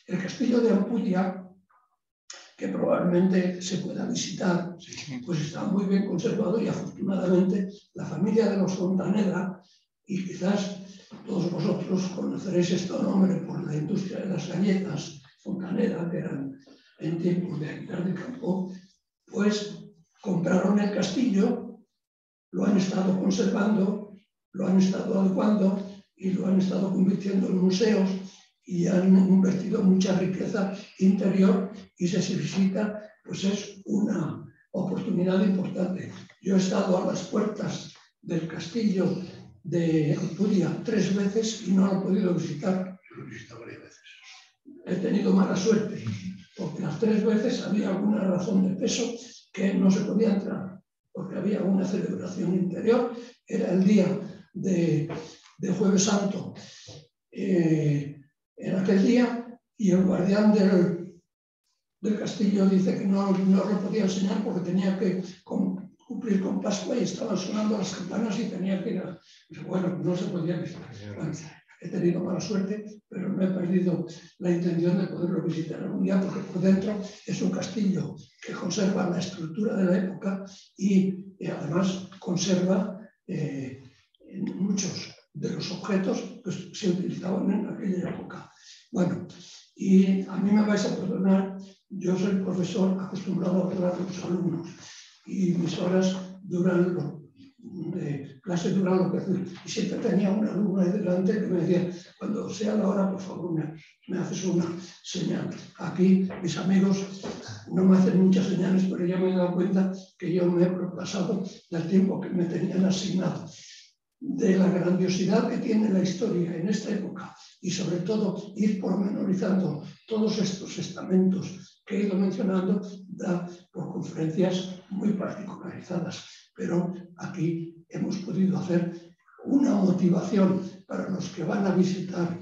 El castillo de Ampudia, que probablemente se pueda visitar, pues está muy bien conservado y afortunadamente la familia de los Fontaneda, y quizás todos vosotros conoceréis este nombre por la industria de las galletas, Fontaneda, que eran en tiempos de Aguilar de Campo, pues compraron el castillo, lo han estado conservando, lo han estado adecuando y lo han estado convirtiendo en museos y han invertido mucha riqueza interior, y si se visita, pues es una oportunidad importante. Yo he estado a las puertas del castillo de Ampudia 3 veces y no lo he podido visitar. Lo he visitado varias veces. He tenido mala suerte, porque las 3 veces había alguna razón de peso que no se podía entrar, porque había una celebración interior, era el día de Jueves Santo, en aquel día, y el guardián del castillo dice que no lo podía enseñar porque tenía que cumplir con Pascua y estaban sonando las campanas y tenía que ir a... Bueno, no se podía visitar. Bueno, he tenido mala suerte, pero no he perdido la intención de poderlo visitar algún día, porque por dentro es un castillo que conserva la estructura de la época y además conserva muchos de los objetos que se utilizaban en aquella época. Bueno, y a mí me vais a perdonar, yo soy profesor acostumbrado a hablar a los alumnos y mis horas de clase duran lo que hacen. Y siempre tenía una alumna ahí delante que me decía, cuando sea la hora, por favor, me haces una señal. Aquí mis amigos no me hacen muchas señales, pero ya me he dado cuenta que yo me he pasado del tiempo que me tenían asignado. De la grandiosidad que tiene la historia en esta época y sobre todo ir pormenorizando todos estos estamentos que he ido mencionando, da por conferencias muy particularizadas. Pero aquí hemos podido hacer una motivación para los que van a visitar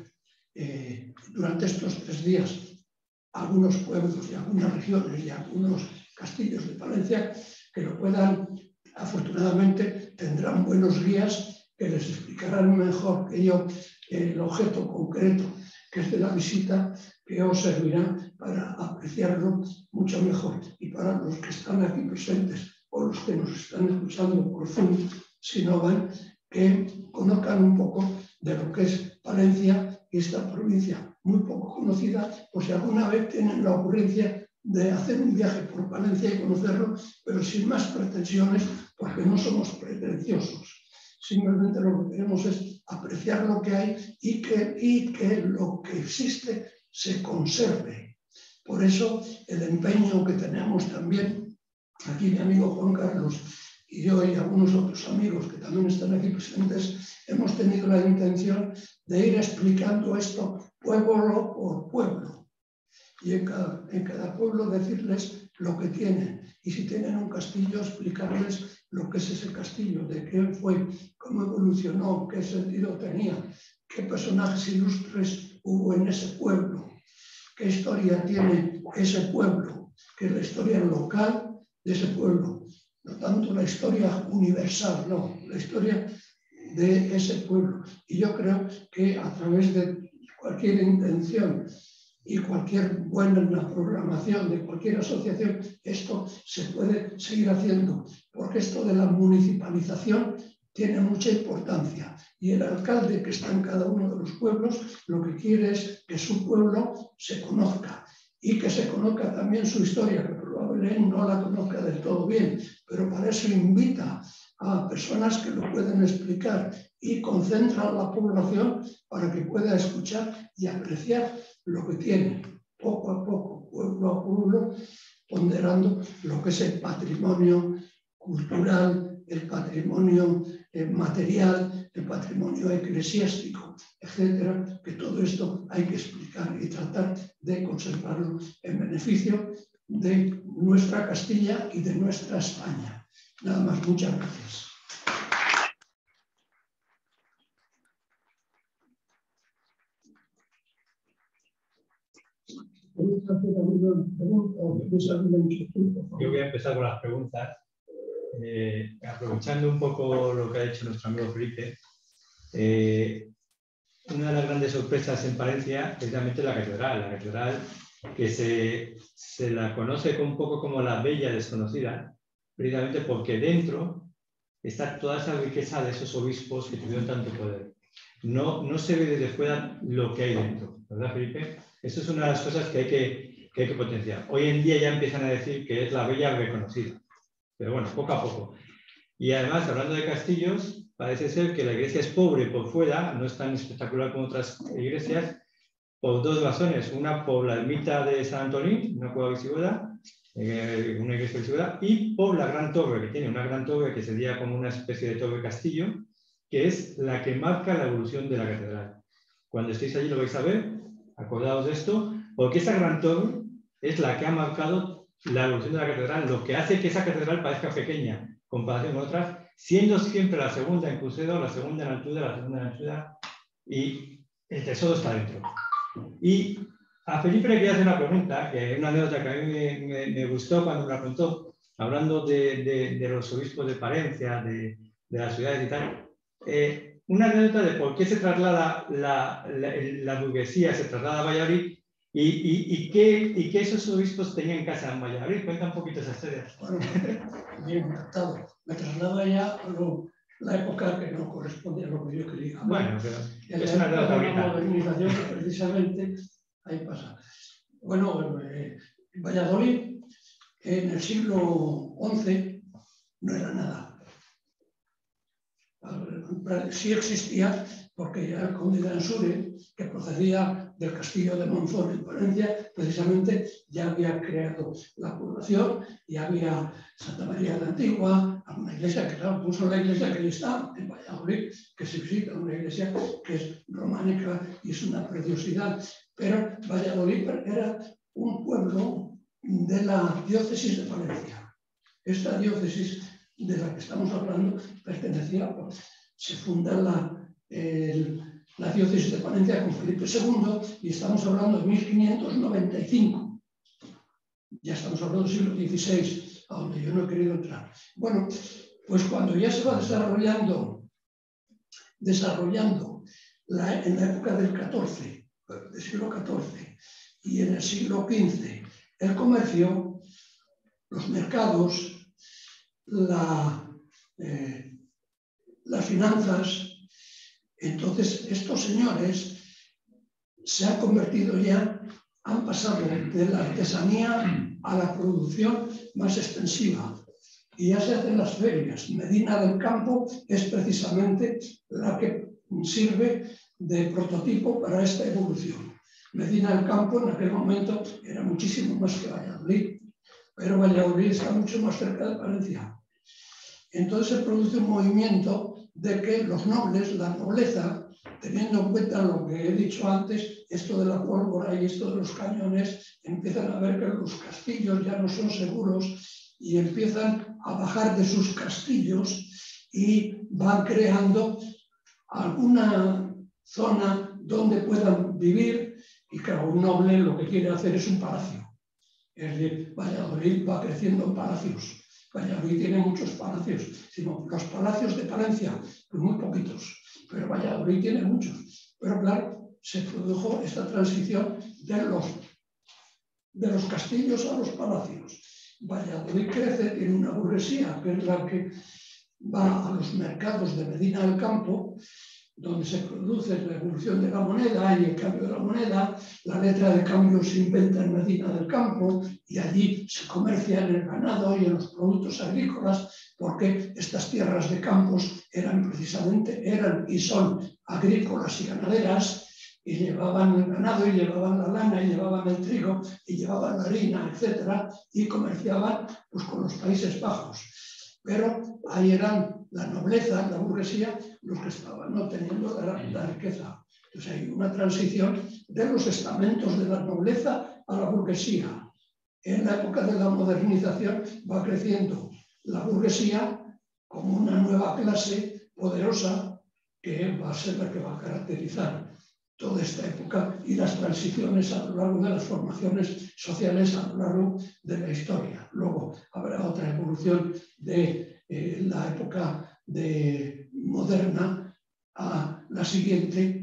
durante estos 3 días algunos pueblos y algunas regiones y algunos castillos de Palencia, que lo puedan, afortunadamente tendrán buenos guías que les explicarán mejor que yo el objeto concreto que es de la visita, que os servirá para apreciarlo mucho mejor. Y para los que están aquí presentes o los que nos están escuchando por Zoom, si no van, que conozcan un poco de lo que es Palencia y esta provincia muy poco conocida, por si alguna vez tienen la ocurrencia de hacer un viaje por Palencia y conocerlo, pero sin más pretensiones, porque no somos pretenciosos. Simplemente lo que queremos es apreciar lo que hay y que lo que existe se conserve. Por eso el empeño que tenemos también, aquí mi amigo Juan Carlos y yo y algunos otros amigos que también están aquí presentes, hemos tenido la intención de ir explicando esto pueblo por pueblo. Y en cada pueblo decirles lo que tienen. Y si tienen un castillo, explicarles lo que es ese castillo, de qué fue, cómo evolucionó, qué sentido tenía, qué personajes ilustres hubo en ese pueblo, qué historia tiene ese pueblo, que es la historia local de ese pueblo. No tanto la historia universal, no, la historia de ese pueblo. Y yo creo que a través de cualquier intención y cualquier buena programación de cualquier asociación, esto se puede seguir haciendo, porque esto de la municipalización tiene mucha importancia y el alcalde que está en cada uno de los pueblos lo que quiere es que su pueblo se conozca y que se conozca también su historia, que probablemente no la conozca del todo bien, pero para eso invita a personas que lo pueden explicar y concentra a la población para que pueda escuchar y apreciar lo que tiene, poco a poco, pueblo a pueblo, ponderando lo que es el patrimonio cultural, el patrimonio material, el patrimonio eclesiástico, etcétera, que todo esto hay que explicar y tratar de conservarlo en beneficio de nuestra Castilla y de nuestra España. Nada más, muchas gracias. Yo voy a empezar con las preguntas, aprovechando un poco lo que ha dicho nuestro amigo Felipe. una de las grandes sorpresas en Palencia es realmente la catedral que se la conoce un poco como la bella desconocida, precisamente porque dentro está toda esa riqueza de esos obispos que tuvieron tanto poder. No se ve desde fuera lo que hay dentro, ¿verdad, Felipe? Eso es una de las cosas que hay que potenciar. Hoy en día ya empiezan a decir que es la bella reconocida, pero bueno, poco a poco. Y además, hablando de castillos, parece ser que la iglesia es pobre por fuera, no es tan espectacular como otras iglesias, por dos razones. Una, por la ermita de San Antolín, una cueva visigoda, una iglesia visigoda, y por la gran torre, que tiene una gran torre que sería como una especie de torre castillo, que es la que marca la evolución de la catedral. Cuando estéis allí lo vais a ver, acordaos de esto, porque esa gran torre es la que ha marcado la evolución de la catedral, lo que hace que esa catedral parezca pequeña en comparación con otras, siendo siempre la segunda en crucero, la segunda en altura, y el tesoro está dentro. Y a Felipe le quería hacer una pregunta, que es una anécdota que a mí me gustó cuando me la contó, hablando de los obispos de Palencia, de las ciudades y tal. Una anécdota de por qué se traslada la burguesía, se traslada a Valladolid y qué esos obispos tenían en casa en Valladolid. Cuenta un poquito esa historia. Bueno, bien, encantado. Me traslado ya a la época que no corresponde a lo que yo quería. Bueno, pero es una época de la anécdota. modernización que precisamente ahí pasa. Bueno, Valladolid en el siglo XI no era nada. Sí existía porque ya el conde de Ansure, que procedía del castillo de Monzón en Palencia, precisamente ya había creado la población y había Santa María de Antigua, una iglesia que claro, puso la iglesia que está en Valladolid, que se visita, una iglesia que es románica y es una preciosidad, pero Valladolid era un pueblo de la diócesis de Palencia. Esta diócesis de la que estamos hablando pertenecía, se funda la diócesis de Palencia con Felipe II y estamos hablando de 1595. Ya estamos hablando del siglo XVI, a donde yo no he querido entrar. Bueno, pues cuando ya se va desarrollando en la época del siglo XIV y en el siglo XV, el comercio, los mercados, las finanzas, entonces estos señores se han convertido ya, han pasado de la artesanía a la producción más extensiva y ya se hacen las ferias. Medina del Campo es precisamente la que sirve de prototipo para esta evolución. Medina del Campo en aquel momento era muchísimo más que Valladolid, pero Valladolid está mucho más cerca de Palencia. Entonces se produce un movimiento de que los nobles, la nobleza, teniendo en cuenta lo que he dicho antes, esto de la pólvora y esto de los cañones, empiezan a ver que los castillos ya no son seguros y empiezan a bajar de sus castillos y van creando alguna zona donde puedan vivir y claro, un noble lo que quiere hacer es un palacio. Es decir, Valladolid va creciendo en palacios. Valladolid tiene muchos palacios, sino los palacios de Palencia, pues muy poquitos, pero Valladolid tiene muchos. Pero claro, se produjo esta transición de los castillos a los palacios. Valladolid crece, tiene una burguesía, que es la que va a los mercados de Medina del Campo, donde se produce la evolución de la moneda y el cambio de la moneda, la letra de cambio se inventa en Medina del Campo y allí se comercia en el ganado y en los productos agrícolas porque estas tierras de campos eran y son agrícolas y ganaderas y llevaban el ganado y llevaban la lana y llevaban el trigo y llevaban la harina, etc. y comerciaban pues, con los Países Bajos. Pero ahí eran la nobleza, la burguesía, los que estaban obteniendo la riqueza. Entonces hay una transición de los estamentos de la nobleza a la burguesía. En la época de la modernización va creciendo la burguesía como una nueva clase poderosa que va a ser la que va a caracterizar toda esta época y las transiciones a lo largo de las formaciones sociales a lo largo de la historia. Luego habrá otra evolución de la época moderna a la siguiente,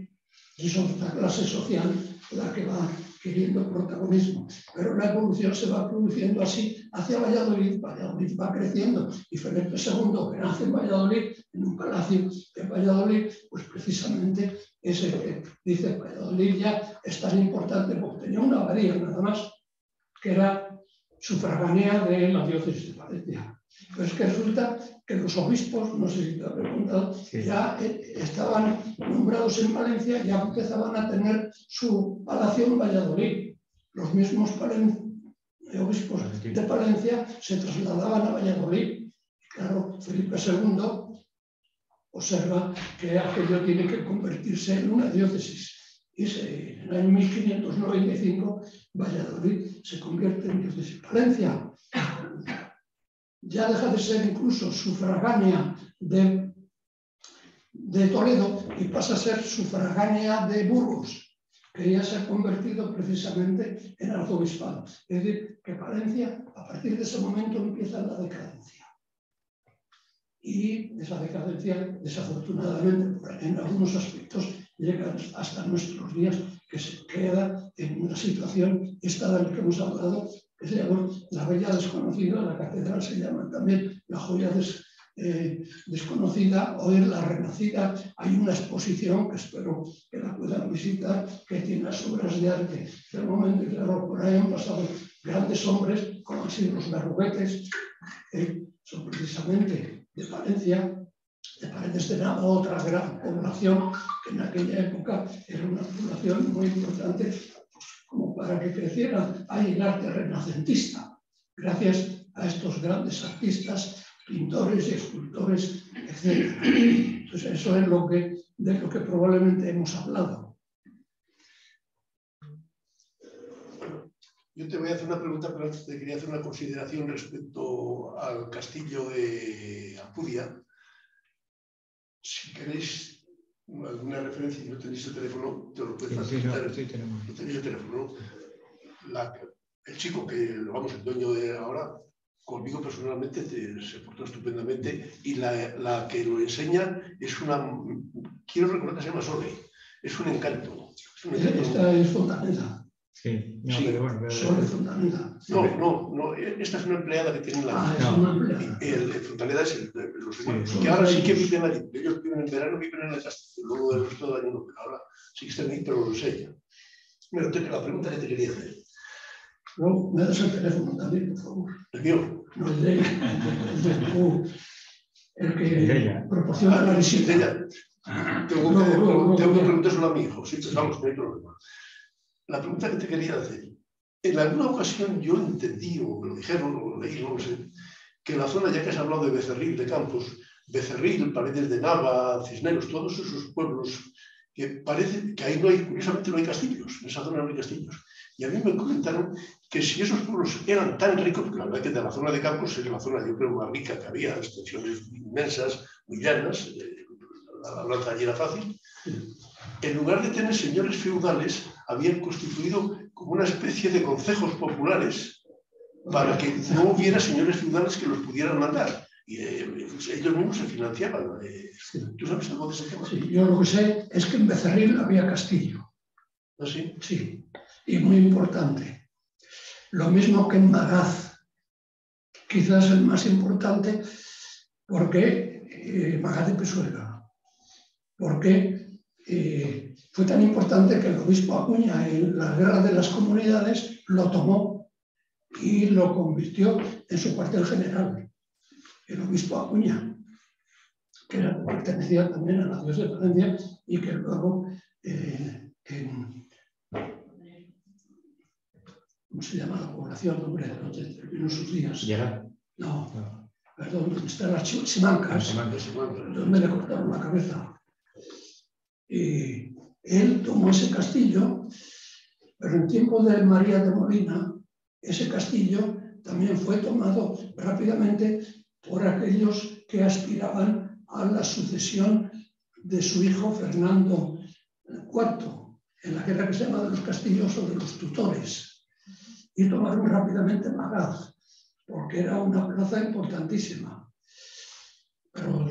y son la clase social la que va queriendo protagonismo. Pero la evolución se va produciendo así hacia Valladolid. Valladolid va creciendo y Felipe II, que nace en Valladolid, en un palacio de Valladolid, pues precisamente es el que dice Valladolid ya es tan importante porque tenía una abadía nada más, que era sufragánea de la diócesis de Valencia. Pero es que resulta que los obispos, no sé si te lo he preguntado, sí, ya estaban nombrados en Valencia, ya empezaban a tener su palacio en Valladolid. Los mismos obispos de Palencia se trasladaban a Valladolid. Claro, Felipe II observa que aquello tiene que convertirse en una diócesis. Y en el año 1595 Valladolid se convierte en diócesis. Palencia ya deja de ser incluso sufragánea de Toledo y pasa a ser sufragánea de Burgos, que ya se ha convertido precisamente en arzobispado. Es decir, que Palencia, a partir de ese momento, empieza la decadencia. Y esa decadencia, desafortunadamente, en algunos aspectos, llega hasta nuestros días, que se queda en una situación, esta de la que hemos hablado, que se llama la bella desconocida, la catedral se llama también la joya desconocida, o es la renacida. Hay una exposición que espero que la puedan visitar, que tiene las obras de arte del momento, y claro, por ahí han pasado grandes hombres, como han sido los Berruguetes, son precisamente de Palencia, de Paredes de Nava, otra gran población que en aquella época era una población muy importante como para que creciera ahí el arte renacentista, gracias a estos grandes artistas, pintores y escultores, etc. Entonces eso es de lo que probablemente hemos hablado. Yo te voy a hacer una pregunta, pero antes te quería hacer una consideración respecto al castillo de Ampudia. Si queréis alguna referencia y no tenéis el teléfono, te lo puedes facilitar. Sí, tenemos. No tenéis el teléfono. El chico que, vamos, el dueño de ahora, conmigo personalmente se portó estupendamente, y la que lo enseña es una, quiero recordar que se llama Sole, es un encanto. Esta es Fontaneda. Sí, no, sí, pero bueno. Sole Fontaneda. No, esta es una empleada que tiene en la... es una empleada. El Fontaneda es los hermanos, que ahora sí que viven allí. Ellos viven en verano, viven en el castillo, luego del resto del año no, pero ahora sí que están ahí, pero lo enseñan. Mira, la pregunta que te quería hacer. No, me das el teléfono también, por favor. ¿El mío? No, el de ella. El que proporciona la visita. Tengo que preguntárselo a mi hijo, sí, pero vamos, no hay problema. La pregunta que te quería hacer. En alguna ocasión yo entendí, o me lo dijeron, o lo leí, no lo sé, que en la zona, ya que has hablado de Becerril, de Campos, Becerril, Paredes de Nava, Cisneros, todos esos pueblos, que parece que ahí no hay, curiosamente no hay castillos, en esa zona no hay castillos. Y a mí me comentaron que si esos pueblos eran tan ricos, porque la verdad que de la zona de Campos es la zona, yo creo, más rica que había, extensiones inmensas, muy llanas, la lanza allí era fácil. En lugar de tener señores feudales, habían constituido como una especie de concejos populares para que no hubiera señores feudales que los pudieran mandar. Y ellos mismos se financiaban. ¿Tú sabes algo de ese tema? Sí, yo lo que sé es que en Becerril había castillo. ¿Ah, sí? Sí, y muy importante. Lo mismo que en Magaz, quizás el más importante, porque Magaz de Pisuerga, porque fue tan importante que el obispo Acuña en la Guerra de las Comunidades lo tomó y lo convirtió en su cuartel general. El obispo Acuña, que pertenecía también a la diócesis de Valencia y que luego ¿cómo se llama la población? Hombre, no terminó sus días. ¿Llega? No, perdón, ¿dónde están las Simancas? Donde me le cortaron la cabeza. Y él tomó ese castillo, pero en tiempo de María de Molina, ese castillo también fue tomado rápidamente por aquellos que aspiraban a la sucesión de su hijo Fernando IV, en la guerra que se llama de los castillos o de los tutores, y tomaron rápidamente Magaz, porque era una plaza importantísima. Pero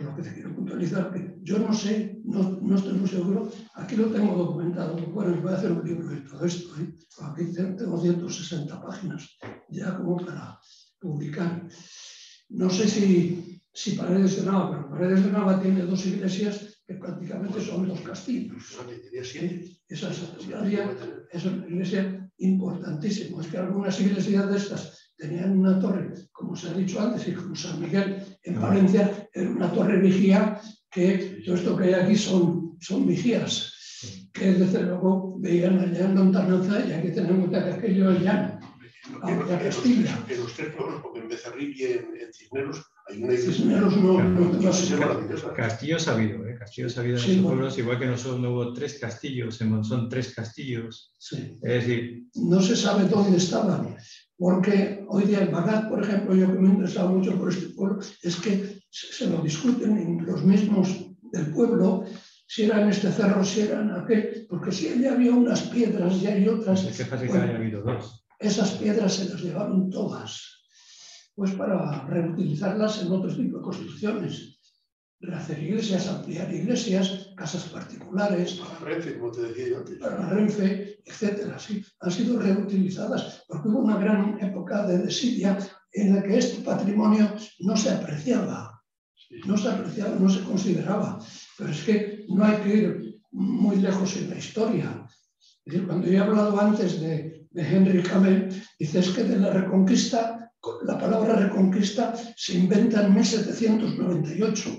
lo que te quiero puntualizar, que yo no sé, no estoy muy seguro, aquí lo tengo documentado, bueno, voy a hacer un libro de todo esto, ¿eh? Aquí tengo 160 páginas ya como para publicar. No sé si Paredes de Nava, pero Paredes de Nava tiene 2 iglesias que prácticamente son 2 castillos. Esa es una iglesia importantísima. Es que algunas iglesias de estas tenían una torre, como se ha dicho antes, y como San Miguel en Valencia, era una torre vigía, que todo esto que hay aquí son vigías, que desde luego veían allá en lontananza, y hay que tener en cuenta que aquello es llano. En los 3 pueblos, porque en Becerril y en Cisneros hay una iglesia. Cisneros Castillos ha habido, castillos ha habido en esos pueblos, igual que nosotros no hubo 3 castillos, en Monzón 3 castillos. Sí. Es decir, no se sabe dónde estaban, porque hoy día en Bagdad, por ejemplo, yo que me he interesado mucho por este pueblo, es que se lo discuten en los mismos del pueblo, si era en este cerro, si era en aquel, porque si allá había unas piedras y hay otras. ¿Qué pasa que haya habido 2? Esas piedras se las llevaron todas, pues para reutilizarlas en otro tipo de construcciones. Rehacer iglesias, ampliar iglesias, casas particulares. Para la Renfe, como te decía yo antes. Para la Renfe, etcétera. Sí, han sido reutilizadas, porque hubo una gran época de desidia en la que este patrimonio no se apreciaba. No se apreciaba, no se consideraba. Pero es que no hay que ir muy lejos en la historia. Es decir, cuando yo he hablado antes de Henry Camel, dices que de la Reconquista, la palabra Reconquista se inventa en 1798.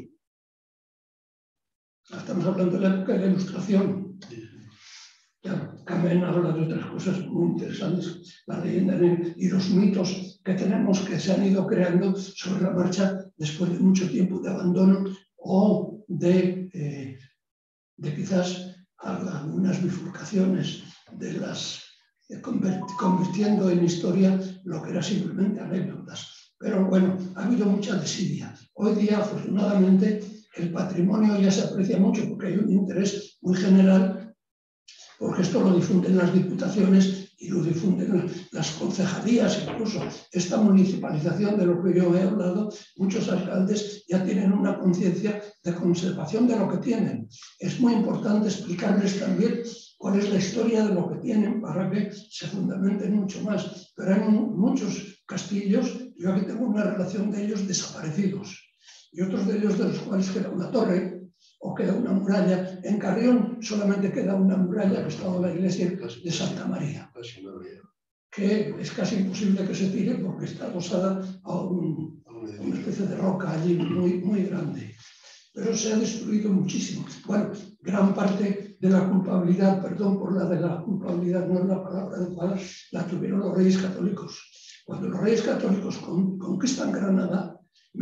Estamos hablando de la época de la Ilustración. Claro, Camel habla de otras cosas muy interesantes, la leyenda y los mitos que tenemos que se han ido creando sobre la marcha después de mucho tiempo de abandono o de quizás algunas bifurcaciones de las convirtiendo en historia lo que era simplemente anécdotas. Pero bueno, ha habido mucha desidia. Hoy día, afortunadamente, el patrimonio ya se aprecia mucho porque hay un interés muy general, porque esto lo difunden las diputaciones y lo difunden las concejalías, incluso esta municipalización de lo que yo he hablado, muchos alcaldes ya tienen una conciencia de conservación de lo que tienen. Es muy importante explicarles también cuál es la historia de lo que tienen para que se fundamenten mucho más. Pero hay muchos castillos, yo aquí tengo una relación de ellos desaparecidos, y otros de ellos de los cuales queda una torre o queda una muralla. En Carrión solamente queda una muralla que estaba en la iglesia de Santa María, que es casi imposible que se tire porque está adosada a una especie de roca allí muy grande. Pero se ha destruido muchísimo. Bueno, gran parte de la culpabilidad, perdón por la de la culpabilidad, no es la palabra adecuada, la tuvieron los reyes católicos. Cuando los reyes católicos conquistan Granada,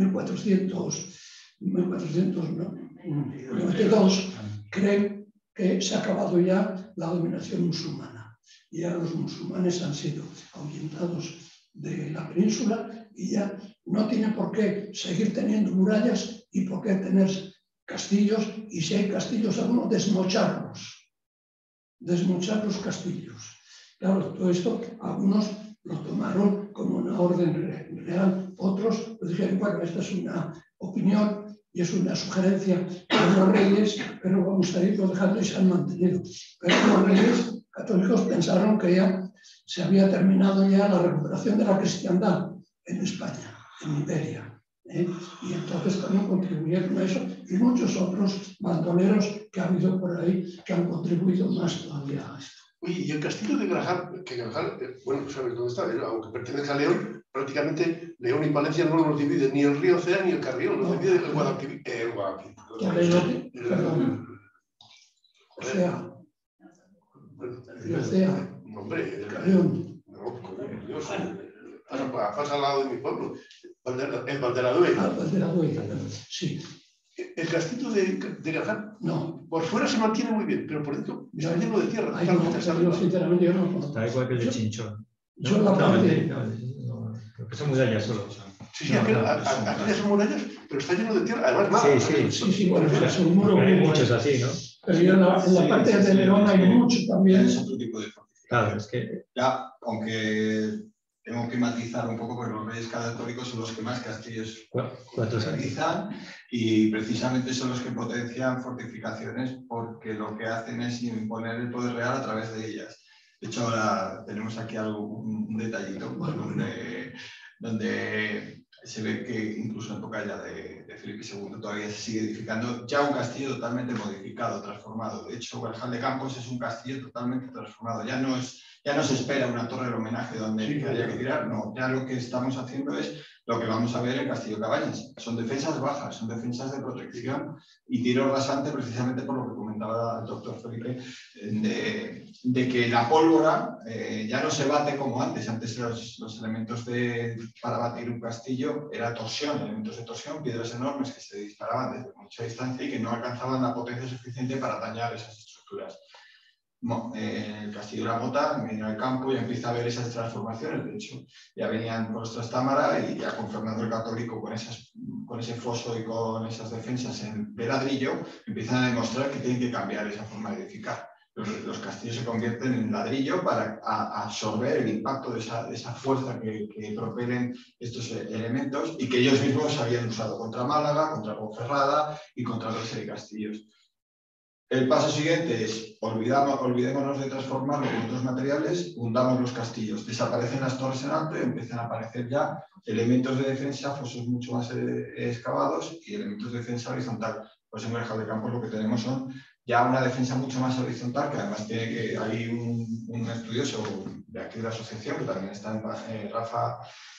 1492, creen que se ha acabado ya la dominación musulmana. Ya los musulmanes han sido ahuyentados de la península y ya no tiene por qué seguir teniendo murallas y por qué tener castillos, y si hay castillos algunos, desmocharlos los castillos. Claro, todo esto algunos lo tomaron como una orden real, otros lo dijeron, bueno, esta es una opinión y es una sugerencia de los reyes, pero vamos a irlo dejando y se han mantenido. Pero los reyes católicos pensaron que ya se había terminado ya la recuperación de la cristiandad en España, en Iberia. Y entonces también contribuyeron a eso, y muchos otros bandoleros que ha habido por ahí que han contribuido más todavía a esto. Oye, y el castillo de Grajal, bueno, sabes dónde está, aunque pertenece a León, prácticamente León y Palencia no los divide ni el río Cea ni el Carrión, los divide el Guadalquivir. Perdón. O sea, el Cea. No, hombre, el Carrión. No, Dios, pasa al lado de mi pueblo, el Valderadue. Ah, Valderadue, sí. El castillo de Grajal, no, por fuera se mantiene muy bien, pero por dentro está lleno de tierra. Sinceramente, yo no. Está igual que el de Chinchón. Yo la parte. Creo que son murallas solo. Sí, aquellas son murallas, pero está lleno de tierra. Además, nada. Sí, bueno, es un muro. Hay muchos así, ¿no? Pero en la parte de León hay mucho también. Es otro tipo de fortificación. Claro, es que ya, aunque tengo que matizar un poco porque los Reyes Católicos son los que más castillos realizan y precisamente son los que potencian fortificaciones porque lo que hacen es imponer el poder real a través de ellas. De hecho, ahora tenemos aquí un detallito donde se ve que incluso en época ya de Felipe II todavía se sigue edificando ya un castillo totalmente modificado, transformado. De hecho, Grajal de Campos es un castillo totalmente transformado. Ya no se espera una torre de homenaje donde haya que tirar, no. Ya lo que estamos haciendo es lo que vamos a ver en Castillo Cabañas. Son defensas bajas, son defensas de protección y tiro rasante precisamente por lo que comentaba el doctor Felipe, de que la pólvora ya no se bate como antes. Antes los elementos para batir un castillo era torsión, elementos de torsión, piedras enormes que se disparaban desde mucha distancia y que no alcanzaban la potencia suficiente para dañar esas estructuras. En el Castillo de la Mota, viene al campo y empieza a ver esas transformaciones. De hecho, ya venían por Trastámara y ya con Fernando el Católico, con ese foso y con esas defensas de ladrillo, empiezan a demostrar que tienen que cambiar esa forma de edificar. Los castillos se convierten en ladrillo para absorber el impacto de esa fuerza que propelen estos elementos y que ellos mismos habían usado contra Málaga, contra Ponferrada y contra otra serie de castillos. El paso siguiente es, olvidémonos de transformarlo en otros materiales, hundamos los castillos, desaparecen las torres en alto y empiezan a aparecer ya elementos de defensa, fosos mucho más excavados y elementos de defensa horizontal. Pues en Grajal de Campos lo que tenemos son ya una defensa mucho más horizontal, que además hay un estudioso de aquí de la asociación, que también está en Rafa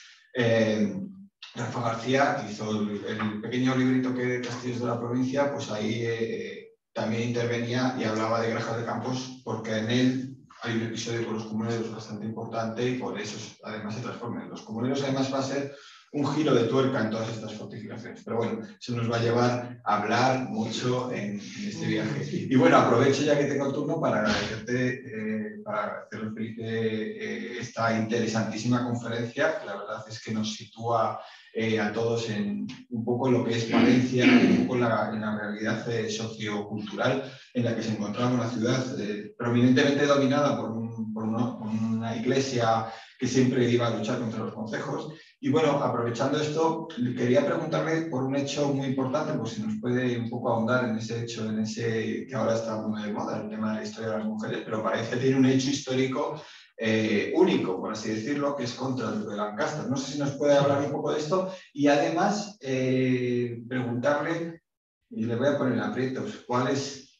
García, que hizo el pequeño librito que de Castillos de la Provincia, pues ahí también intervenía y hablaba de Grajal de Campos porque en él hay un episodio con los comuneros bastante importante y por eso además se transforman. Los comuneros además va a ser un giro de tuerca en todas estas fortificaciones. Pero bueno, eso nos va a llevar a hablar mucho en este viaje. Y bueno, aprovecho ya que tengo el turno para agradecerte, Felipe, esta interesantísima conferencia, que la verdad es que nos sitúa a todos en un poco lo que es Palencia, un poco en la realidad sociocultural en la que se encontraba una ciudad prominentemente dominada por una iglesia que siempre iba a luchar contra los concejos. Y bueno, aprovechando esto, quería preguntarle por un hecho muy importante, pues si nos puede un poco ahondar en ese hecho, que ahora está muy de moda, el tema de la historia de las mujeres, pero parece que tiene un hecho histórico único, por así decirlo, que es contra el duque de Lancaster. No sé si nos puede hablar un poco de esto y además preguntarle, y le voy a poner en aprietos, cuál es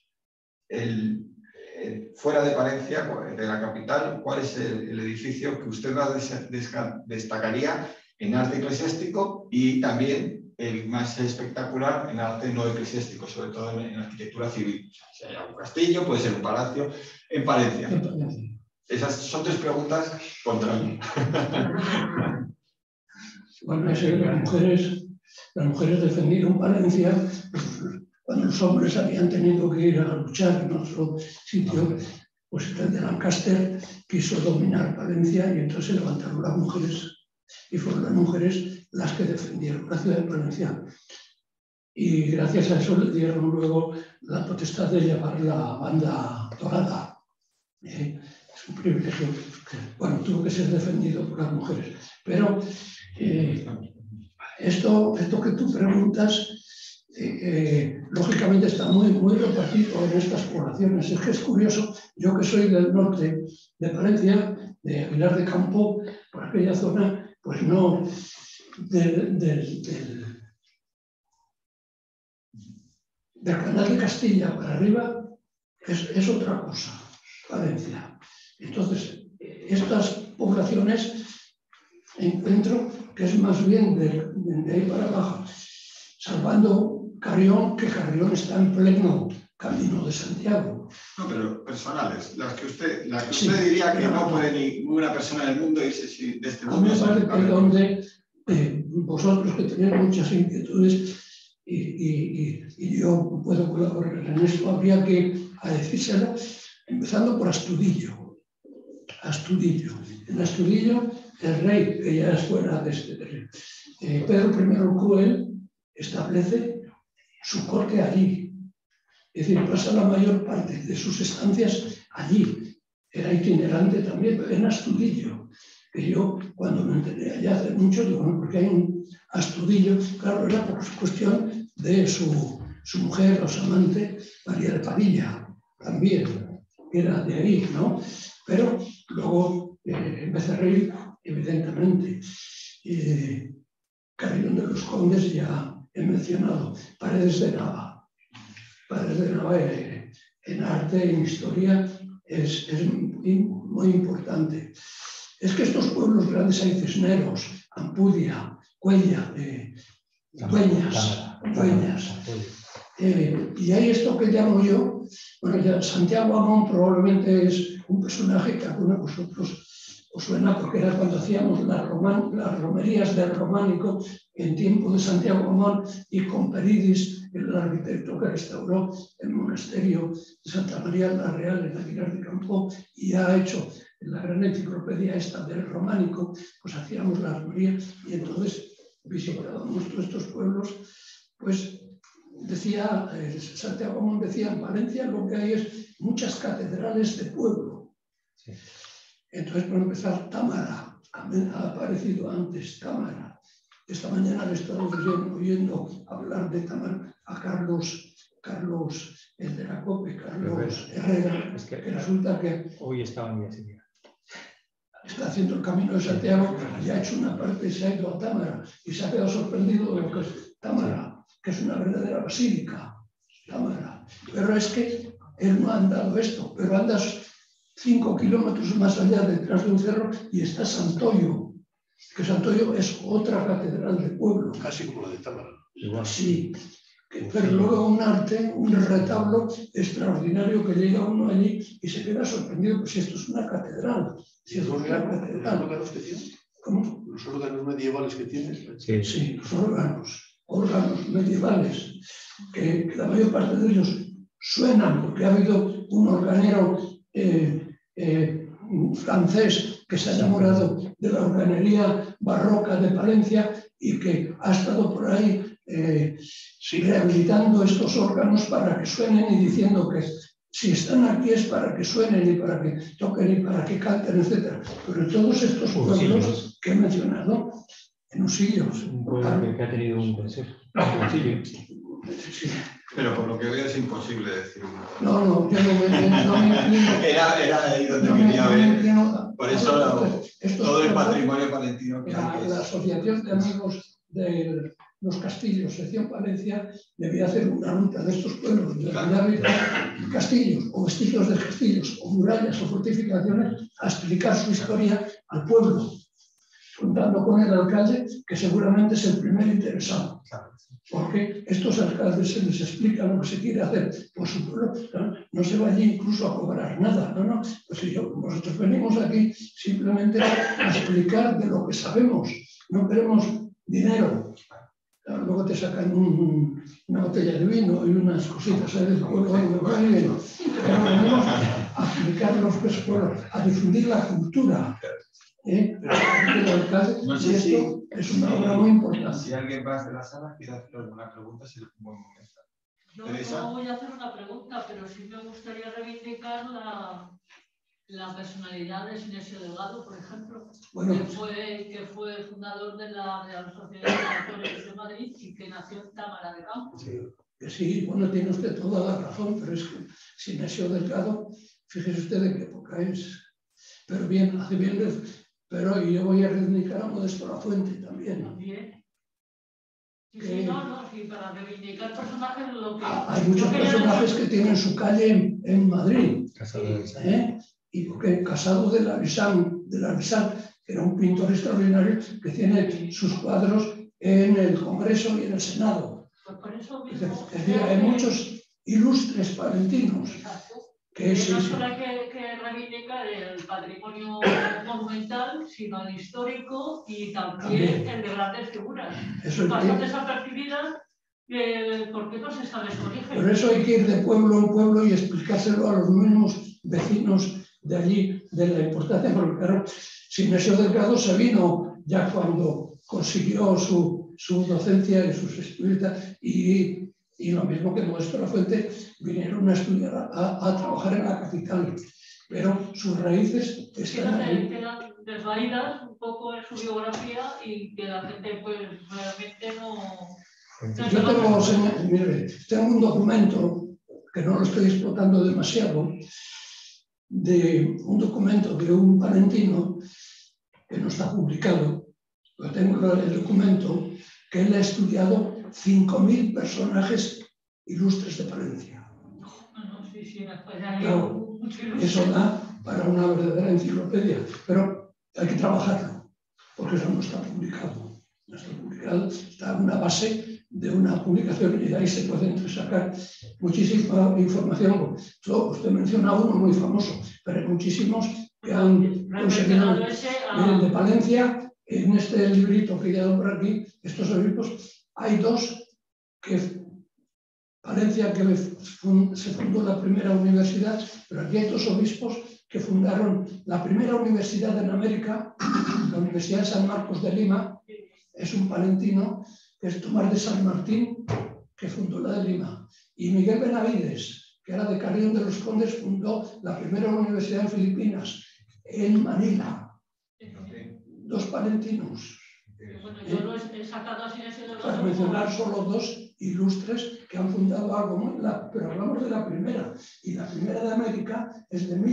fuera de Palencia, de la capital, cuál es el edificio que usted destacaría en arte eclesiástico y también el más espectacular en arte no eclesiástico, sobre todo en arquitectura civil. O sea, si hay un castillo, puede ser un palacio en Palencia. Esas son tres preguntas contra mí. Bueno, las mujeres defendieron Palencia cuando los hombres habían tenido que ir a luchar en otro sitio. Pues el de Lancaster quiso dominar Palencia y entonces se levantaron las mujeres y fueron las mujeres las que defendieron la ciudad de Palencia. Y gracias a eso le dieron luego la potestad de llevar la banda dorada. Es un privilegio que, bueno, tuvo que ser defendido por las mujeres. Pero esto que tú preguntas, lógicamente está muy repartido en estas poblaciones. Es que es curioso, yo que soy del norte de Palencia, de Aguilar de Campo, por aquella zona, pues no, del Canal de Castilla para arriba es otra cosa, Valencia. Entonces, estas poblaciones encuentro que es más bien de ahí para abajo, salvando Carrión, que Carrión está en pleno camino de Santiago. No, pero personales, las que usted diría que no puede ninguna persona del mundo irse de este mundo. A mí me parece que donde vosotros que tenéis muchas inquietudes y yo puedo colaborar en esto, habría que decírselo, empezando por Astudillo. En Astudillo, el rey, que ya es fuera de este terreno, Pedro I el Cruel, establece su corte allí. Es decir, pasa la mayor parte de sus estancias allí. Era itinerante también, en Astudillo. que yo cuando me enteré allá hace mucho, digo, no, porque hay un Astudillo, claro, era por cuestión de su mujer o su amante, María de Padilla, también, que era de ahí, ¿no? Pero luego Becerril, evidentemente, Carrión de los Condes ya he mencionado, Paredes de Nava. Paredes de Nava en arte, en historia, es muy importante. Es que estos pueblos grandes hay Cisneros, Ampudia, Dueñas. Y hay esto que llamo yo, bueno, ya Santiago Amón probablemente es un personaje que a alguno de vosotros os suena porque era cuando hacíamos las romerías del románico en tiempo de Santiago Amón y con Peridis, el arquitecto que restauró el monasterio de Santa María de la Real en Aguilar de Campo y ha hecho la gran enciclopedia esta del románico, pues hacíamos la romería y entonces visitábamos todos estos pueblos, pues decía, Santiago Amón decía, en Valencia lo que hay es muchas catedrales de pueblo. Sí. Entonces, por empezar, Támara, ha aparecido antes, Támara. Esta mañana le estaba oyendo hablar de Támara a Carlos el de la COPE, Carlos Herrera, es que resulta que hoy estaba en Sevilla. Está haciendo el Camino de Santiago y ha hecho una parte y se ha ido a Támara y se ha quedado sorprendido de lo que es Támara, que es una verdadera basílica, Támara. Pero es que él no ha andado esto, pero andas 5 kilómetros más allá detrás de un cerro y está Santoyo, que Santoyo es otra catedral de pueblo. Casi como la de Támara. Sí, pero luego un arte, un retablo extraordinario que llega uno allí y se queda sorprendido, pues si esto es una catedral. Si ¿Los órganos que tiene? ¿Cómo? ¿Los órganos medievales que tiene? Sí, los órganos medievales, que la mayor parte de ellos suenan, porque ha habido un organero francés que se ha enamorado de la organería barroca de Palencia y que ha estado por ahí rehabilitando estos órganos para que suenen y diciendo que si están aquí es para que suenen y para que toquen y para que canten, etc. Pero todos estos pueblos que he mencionado, en Usillos. Un pueblo que ha tenido un consejo. Sí. Pero por lo que veo es imposible decirlo. No, yo no me inclino. Era ahí donde quería ver. Por eso todo el patrimonio palentino que hay. La Asociación de Amigos de los Castillos, sección Palencia, debía hacer una ruta de estos pueblos, de castillos, o vestigios de castillos, o murallas, o fortificaciones, a explicar su historia al pueblo, contando con el alcalde, que seguramente es el primer interesado. Porque estos alcaldes se les explica lo que se quiere hacer por su pueblo, no se va allí incluso a cobrar nada, pues nosotros venimos aquí simplemente a explicar de lo que sabemos, no queremos dinero. Claro, luego te sacan una botella de vino y unas cositas del pueblo, pero venimos a explicar los que es pueblo, a difundir la cultura. No sé si es una obra muy importante. Si alguien más de la sala quiere hacer alguna pregunta, si es un buen momento. Yo no voy a hacer una pregunta, pero sí me gustaría reivindicar la personalidad de Sinesio Delgado, por ejemplo, bueno, que fue fundador de la Real Sociedad de Actores de Madrid y que nació en Támara de Campo. Sí, bueno, tiene usted toda la razón, pero es que Sinesio Delgado, fíjese usted de qué época es. Pero bien, hace bien. Pero yo voy a reivindicar a Modesto Lafuente también. También. Sí, para reivindicar personajes lo que... Hay muchos personajes que tienen su calle en Madrid. Y porque Casado de la Risán, que era un pintor extraordinario que tiene sus cuadros en el Congreso y en el Senado. Pues por eso mismo, hay muchos ilustres palentinos. Que no solo hay que reivindicar el patrimonio monumental, sino el histórico y también el de grandes figuras. Bastante desapercibidas, ¿por qué no se sabe su origen? Por eso hay que ir de pueblo en pueblo y explicárselo a los mismos vecinos de allí, de la importancia, porque claro, Sinesio Delgado se vino ya cuando consiguió su docencia y sus estudios y lo mismo que Modesto Lafuente vinieron a estudiar, a trabajar en la capital. pero sus raíces están ahí. Quedan desvaídas un poco en su biografía y que la gente pues realmente no... Yo tengo un documento, que no lo estoy explotando demasiado, de un palentino que no está publicado. Yo tengo el documento que él ha estudiado 5.000 personajes ilustres de Palencia. Claro, eso da para una verdadera enciclopedia, pero hay que trabajarlo, porque eso no está publicado. No está publicado, está en una base de una publicación y de ahí se puede sacar muchísima información. Usted menciona uno muy famoso, pero hay muchísimos que han conseguido. El de Palencia, en este librito que he dado por aquí, estos obispos, hay dos que Palencia que se fundó la primera universidad, pero aquí hay dos obispos que fundaron la primera universidad en América, la Universidad de San Marcos de Lima. Es un palentino, que es Tomás de San Martín, que fundó la de Lima. Y Miguel Benavides, que era de Carrión de los Condes, fundó la primera universidad en Filipinas, en Manila. Dos palentinos. Bueno, yo lo he sacado así en ese lugar. Para mencionar solo dos ilustres que han fundado algo, pero hablamos de la primera. Y la primera de América es de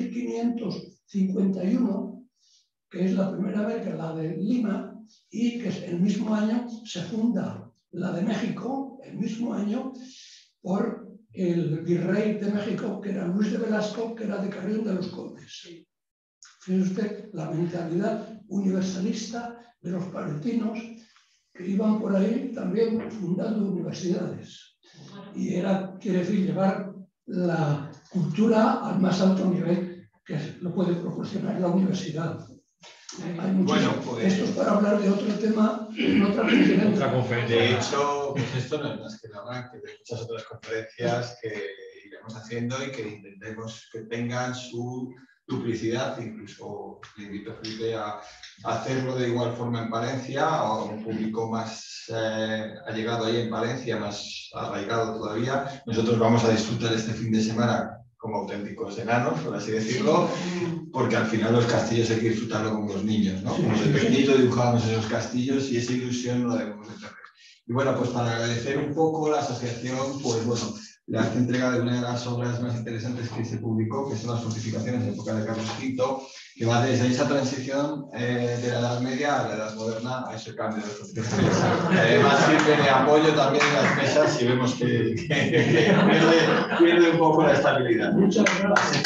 1551, que es la primera América, la de Lima, y que el mismo año se funda la de México, el mismo año, por el virrey de México, que era Luis de Velasco, que era de Carrión de los Condes. Fíjese usted la mentalidad universalista de los palentinos que iban por ahí también fundando universidades. Y quiere decir, llevar la cultura al más alto nivel que lo puede proporcionar la universidad. Hay pues, esto es para hablar de otro tema en otra conferencia. De hecho, pues esto no es más que nada que de muchas otras conferencias que iremos haciendo y que intentemos que tengan su duplicidad. Incluso le invito a Felipe a hacerlo de igual forma en Palencia, a un público más allegado ahí en Palencia, más arraigado todavía. Nosotros vamos a disfrutar este fin de semana como auténticos enanos, por así decirlo, porque al final los castillos hay que disfrutarlo como los niños, ¿no? Como de pequeñito dibujábamos esos castillos y esa ilusión no la debemos de perder. Y bueno, pues para agradecer un poco la asociación, pues bueno, le hace entrega de una de las obras más interesantes que se publicó, que son las fortificaciones de época de Carlos V, que va desde esa transición de la Edad Media a la Edad Moderna, a ese cambio de fortificaciones. Además sirve de apoyo también en las mesas si vemos que pierde un poco la estabilidad. Muchas gracias.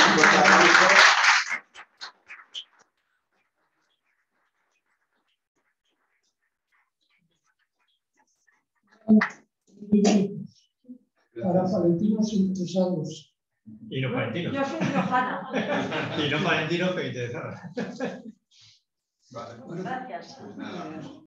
Para palentinos interesados. Y no palentinos. Yo soy riojana. Y no palentinos que interesados. Vale. Gracias. Pues nada.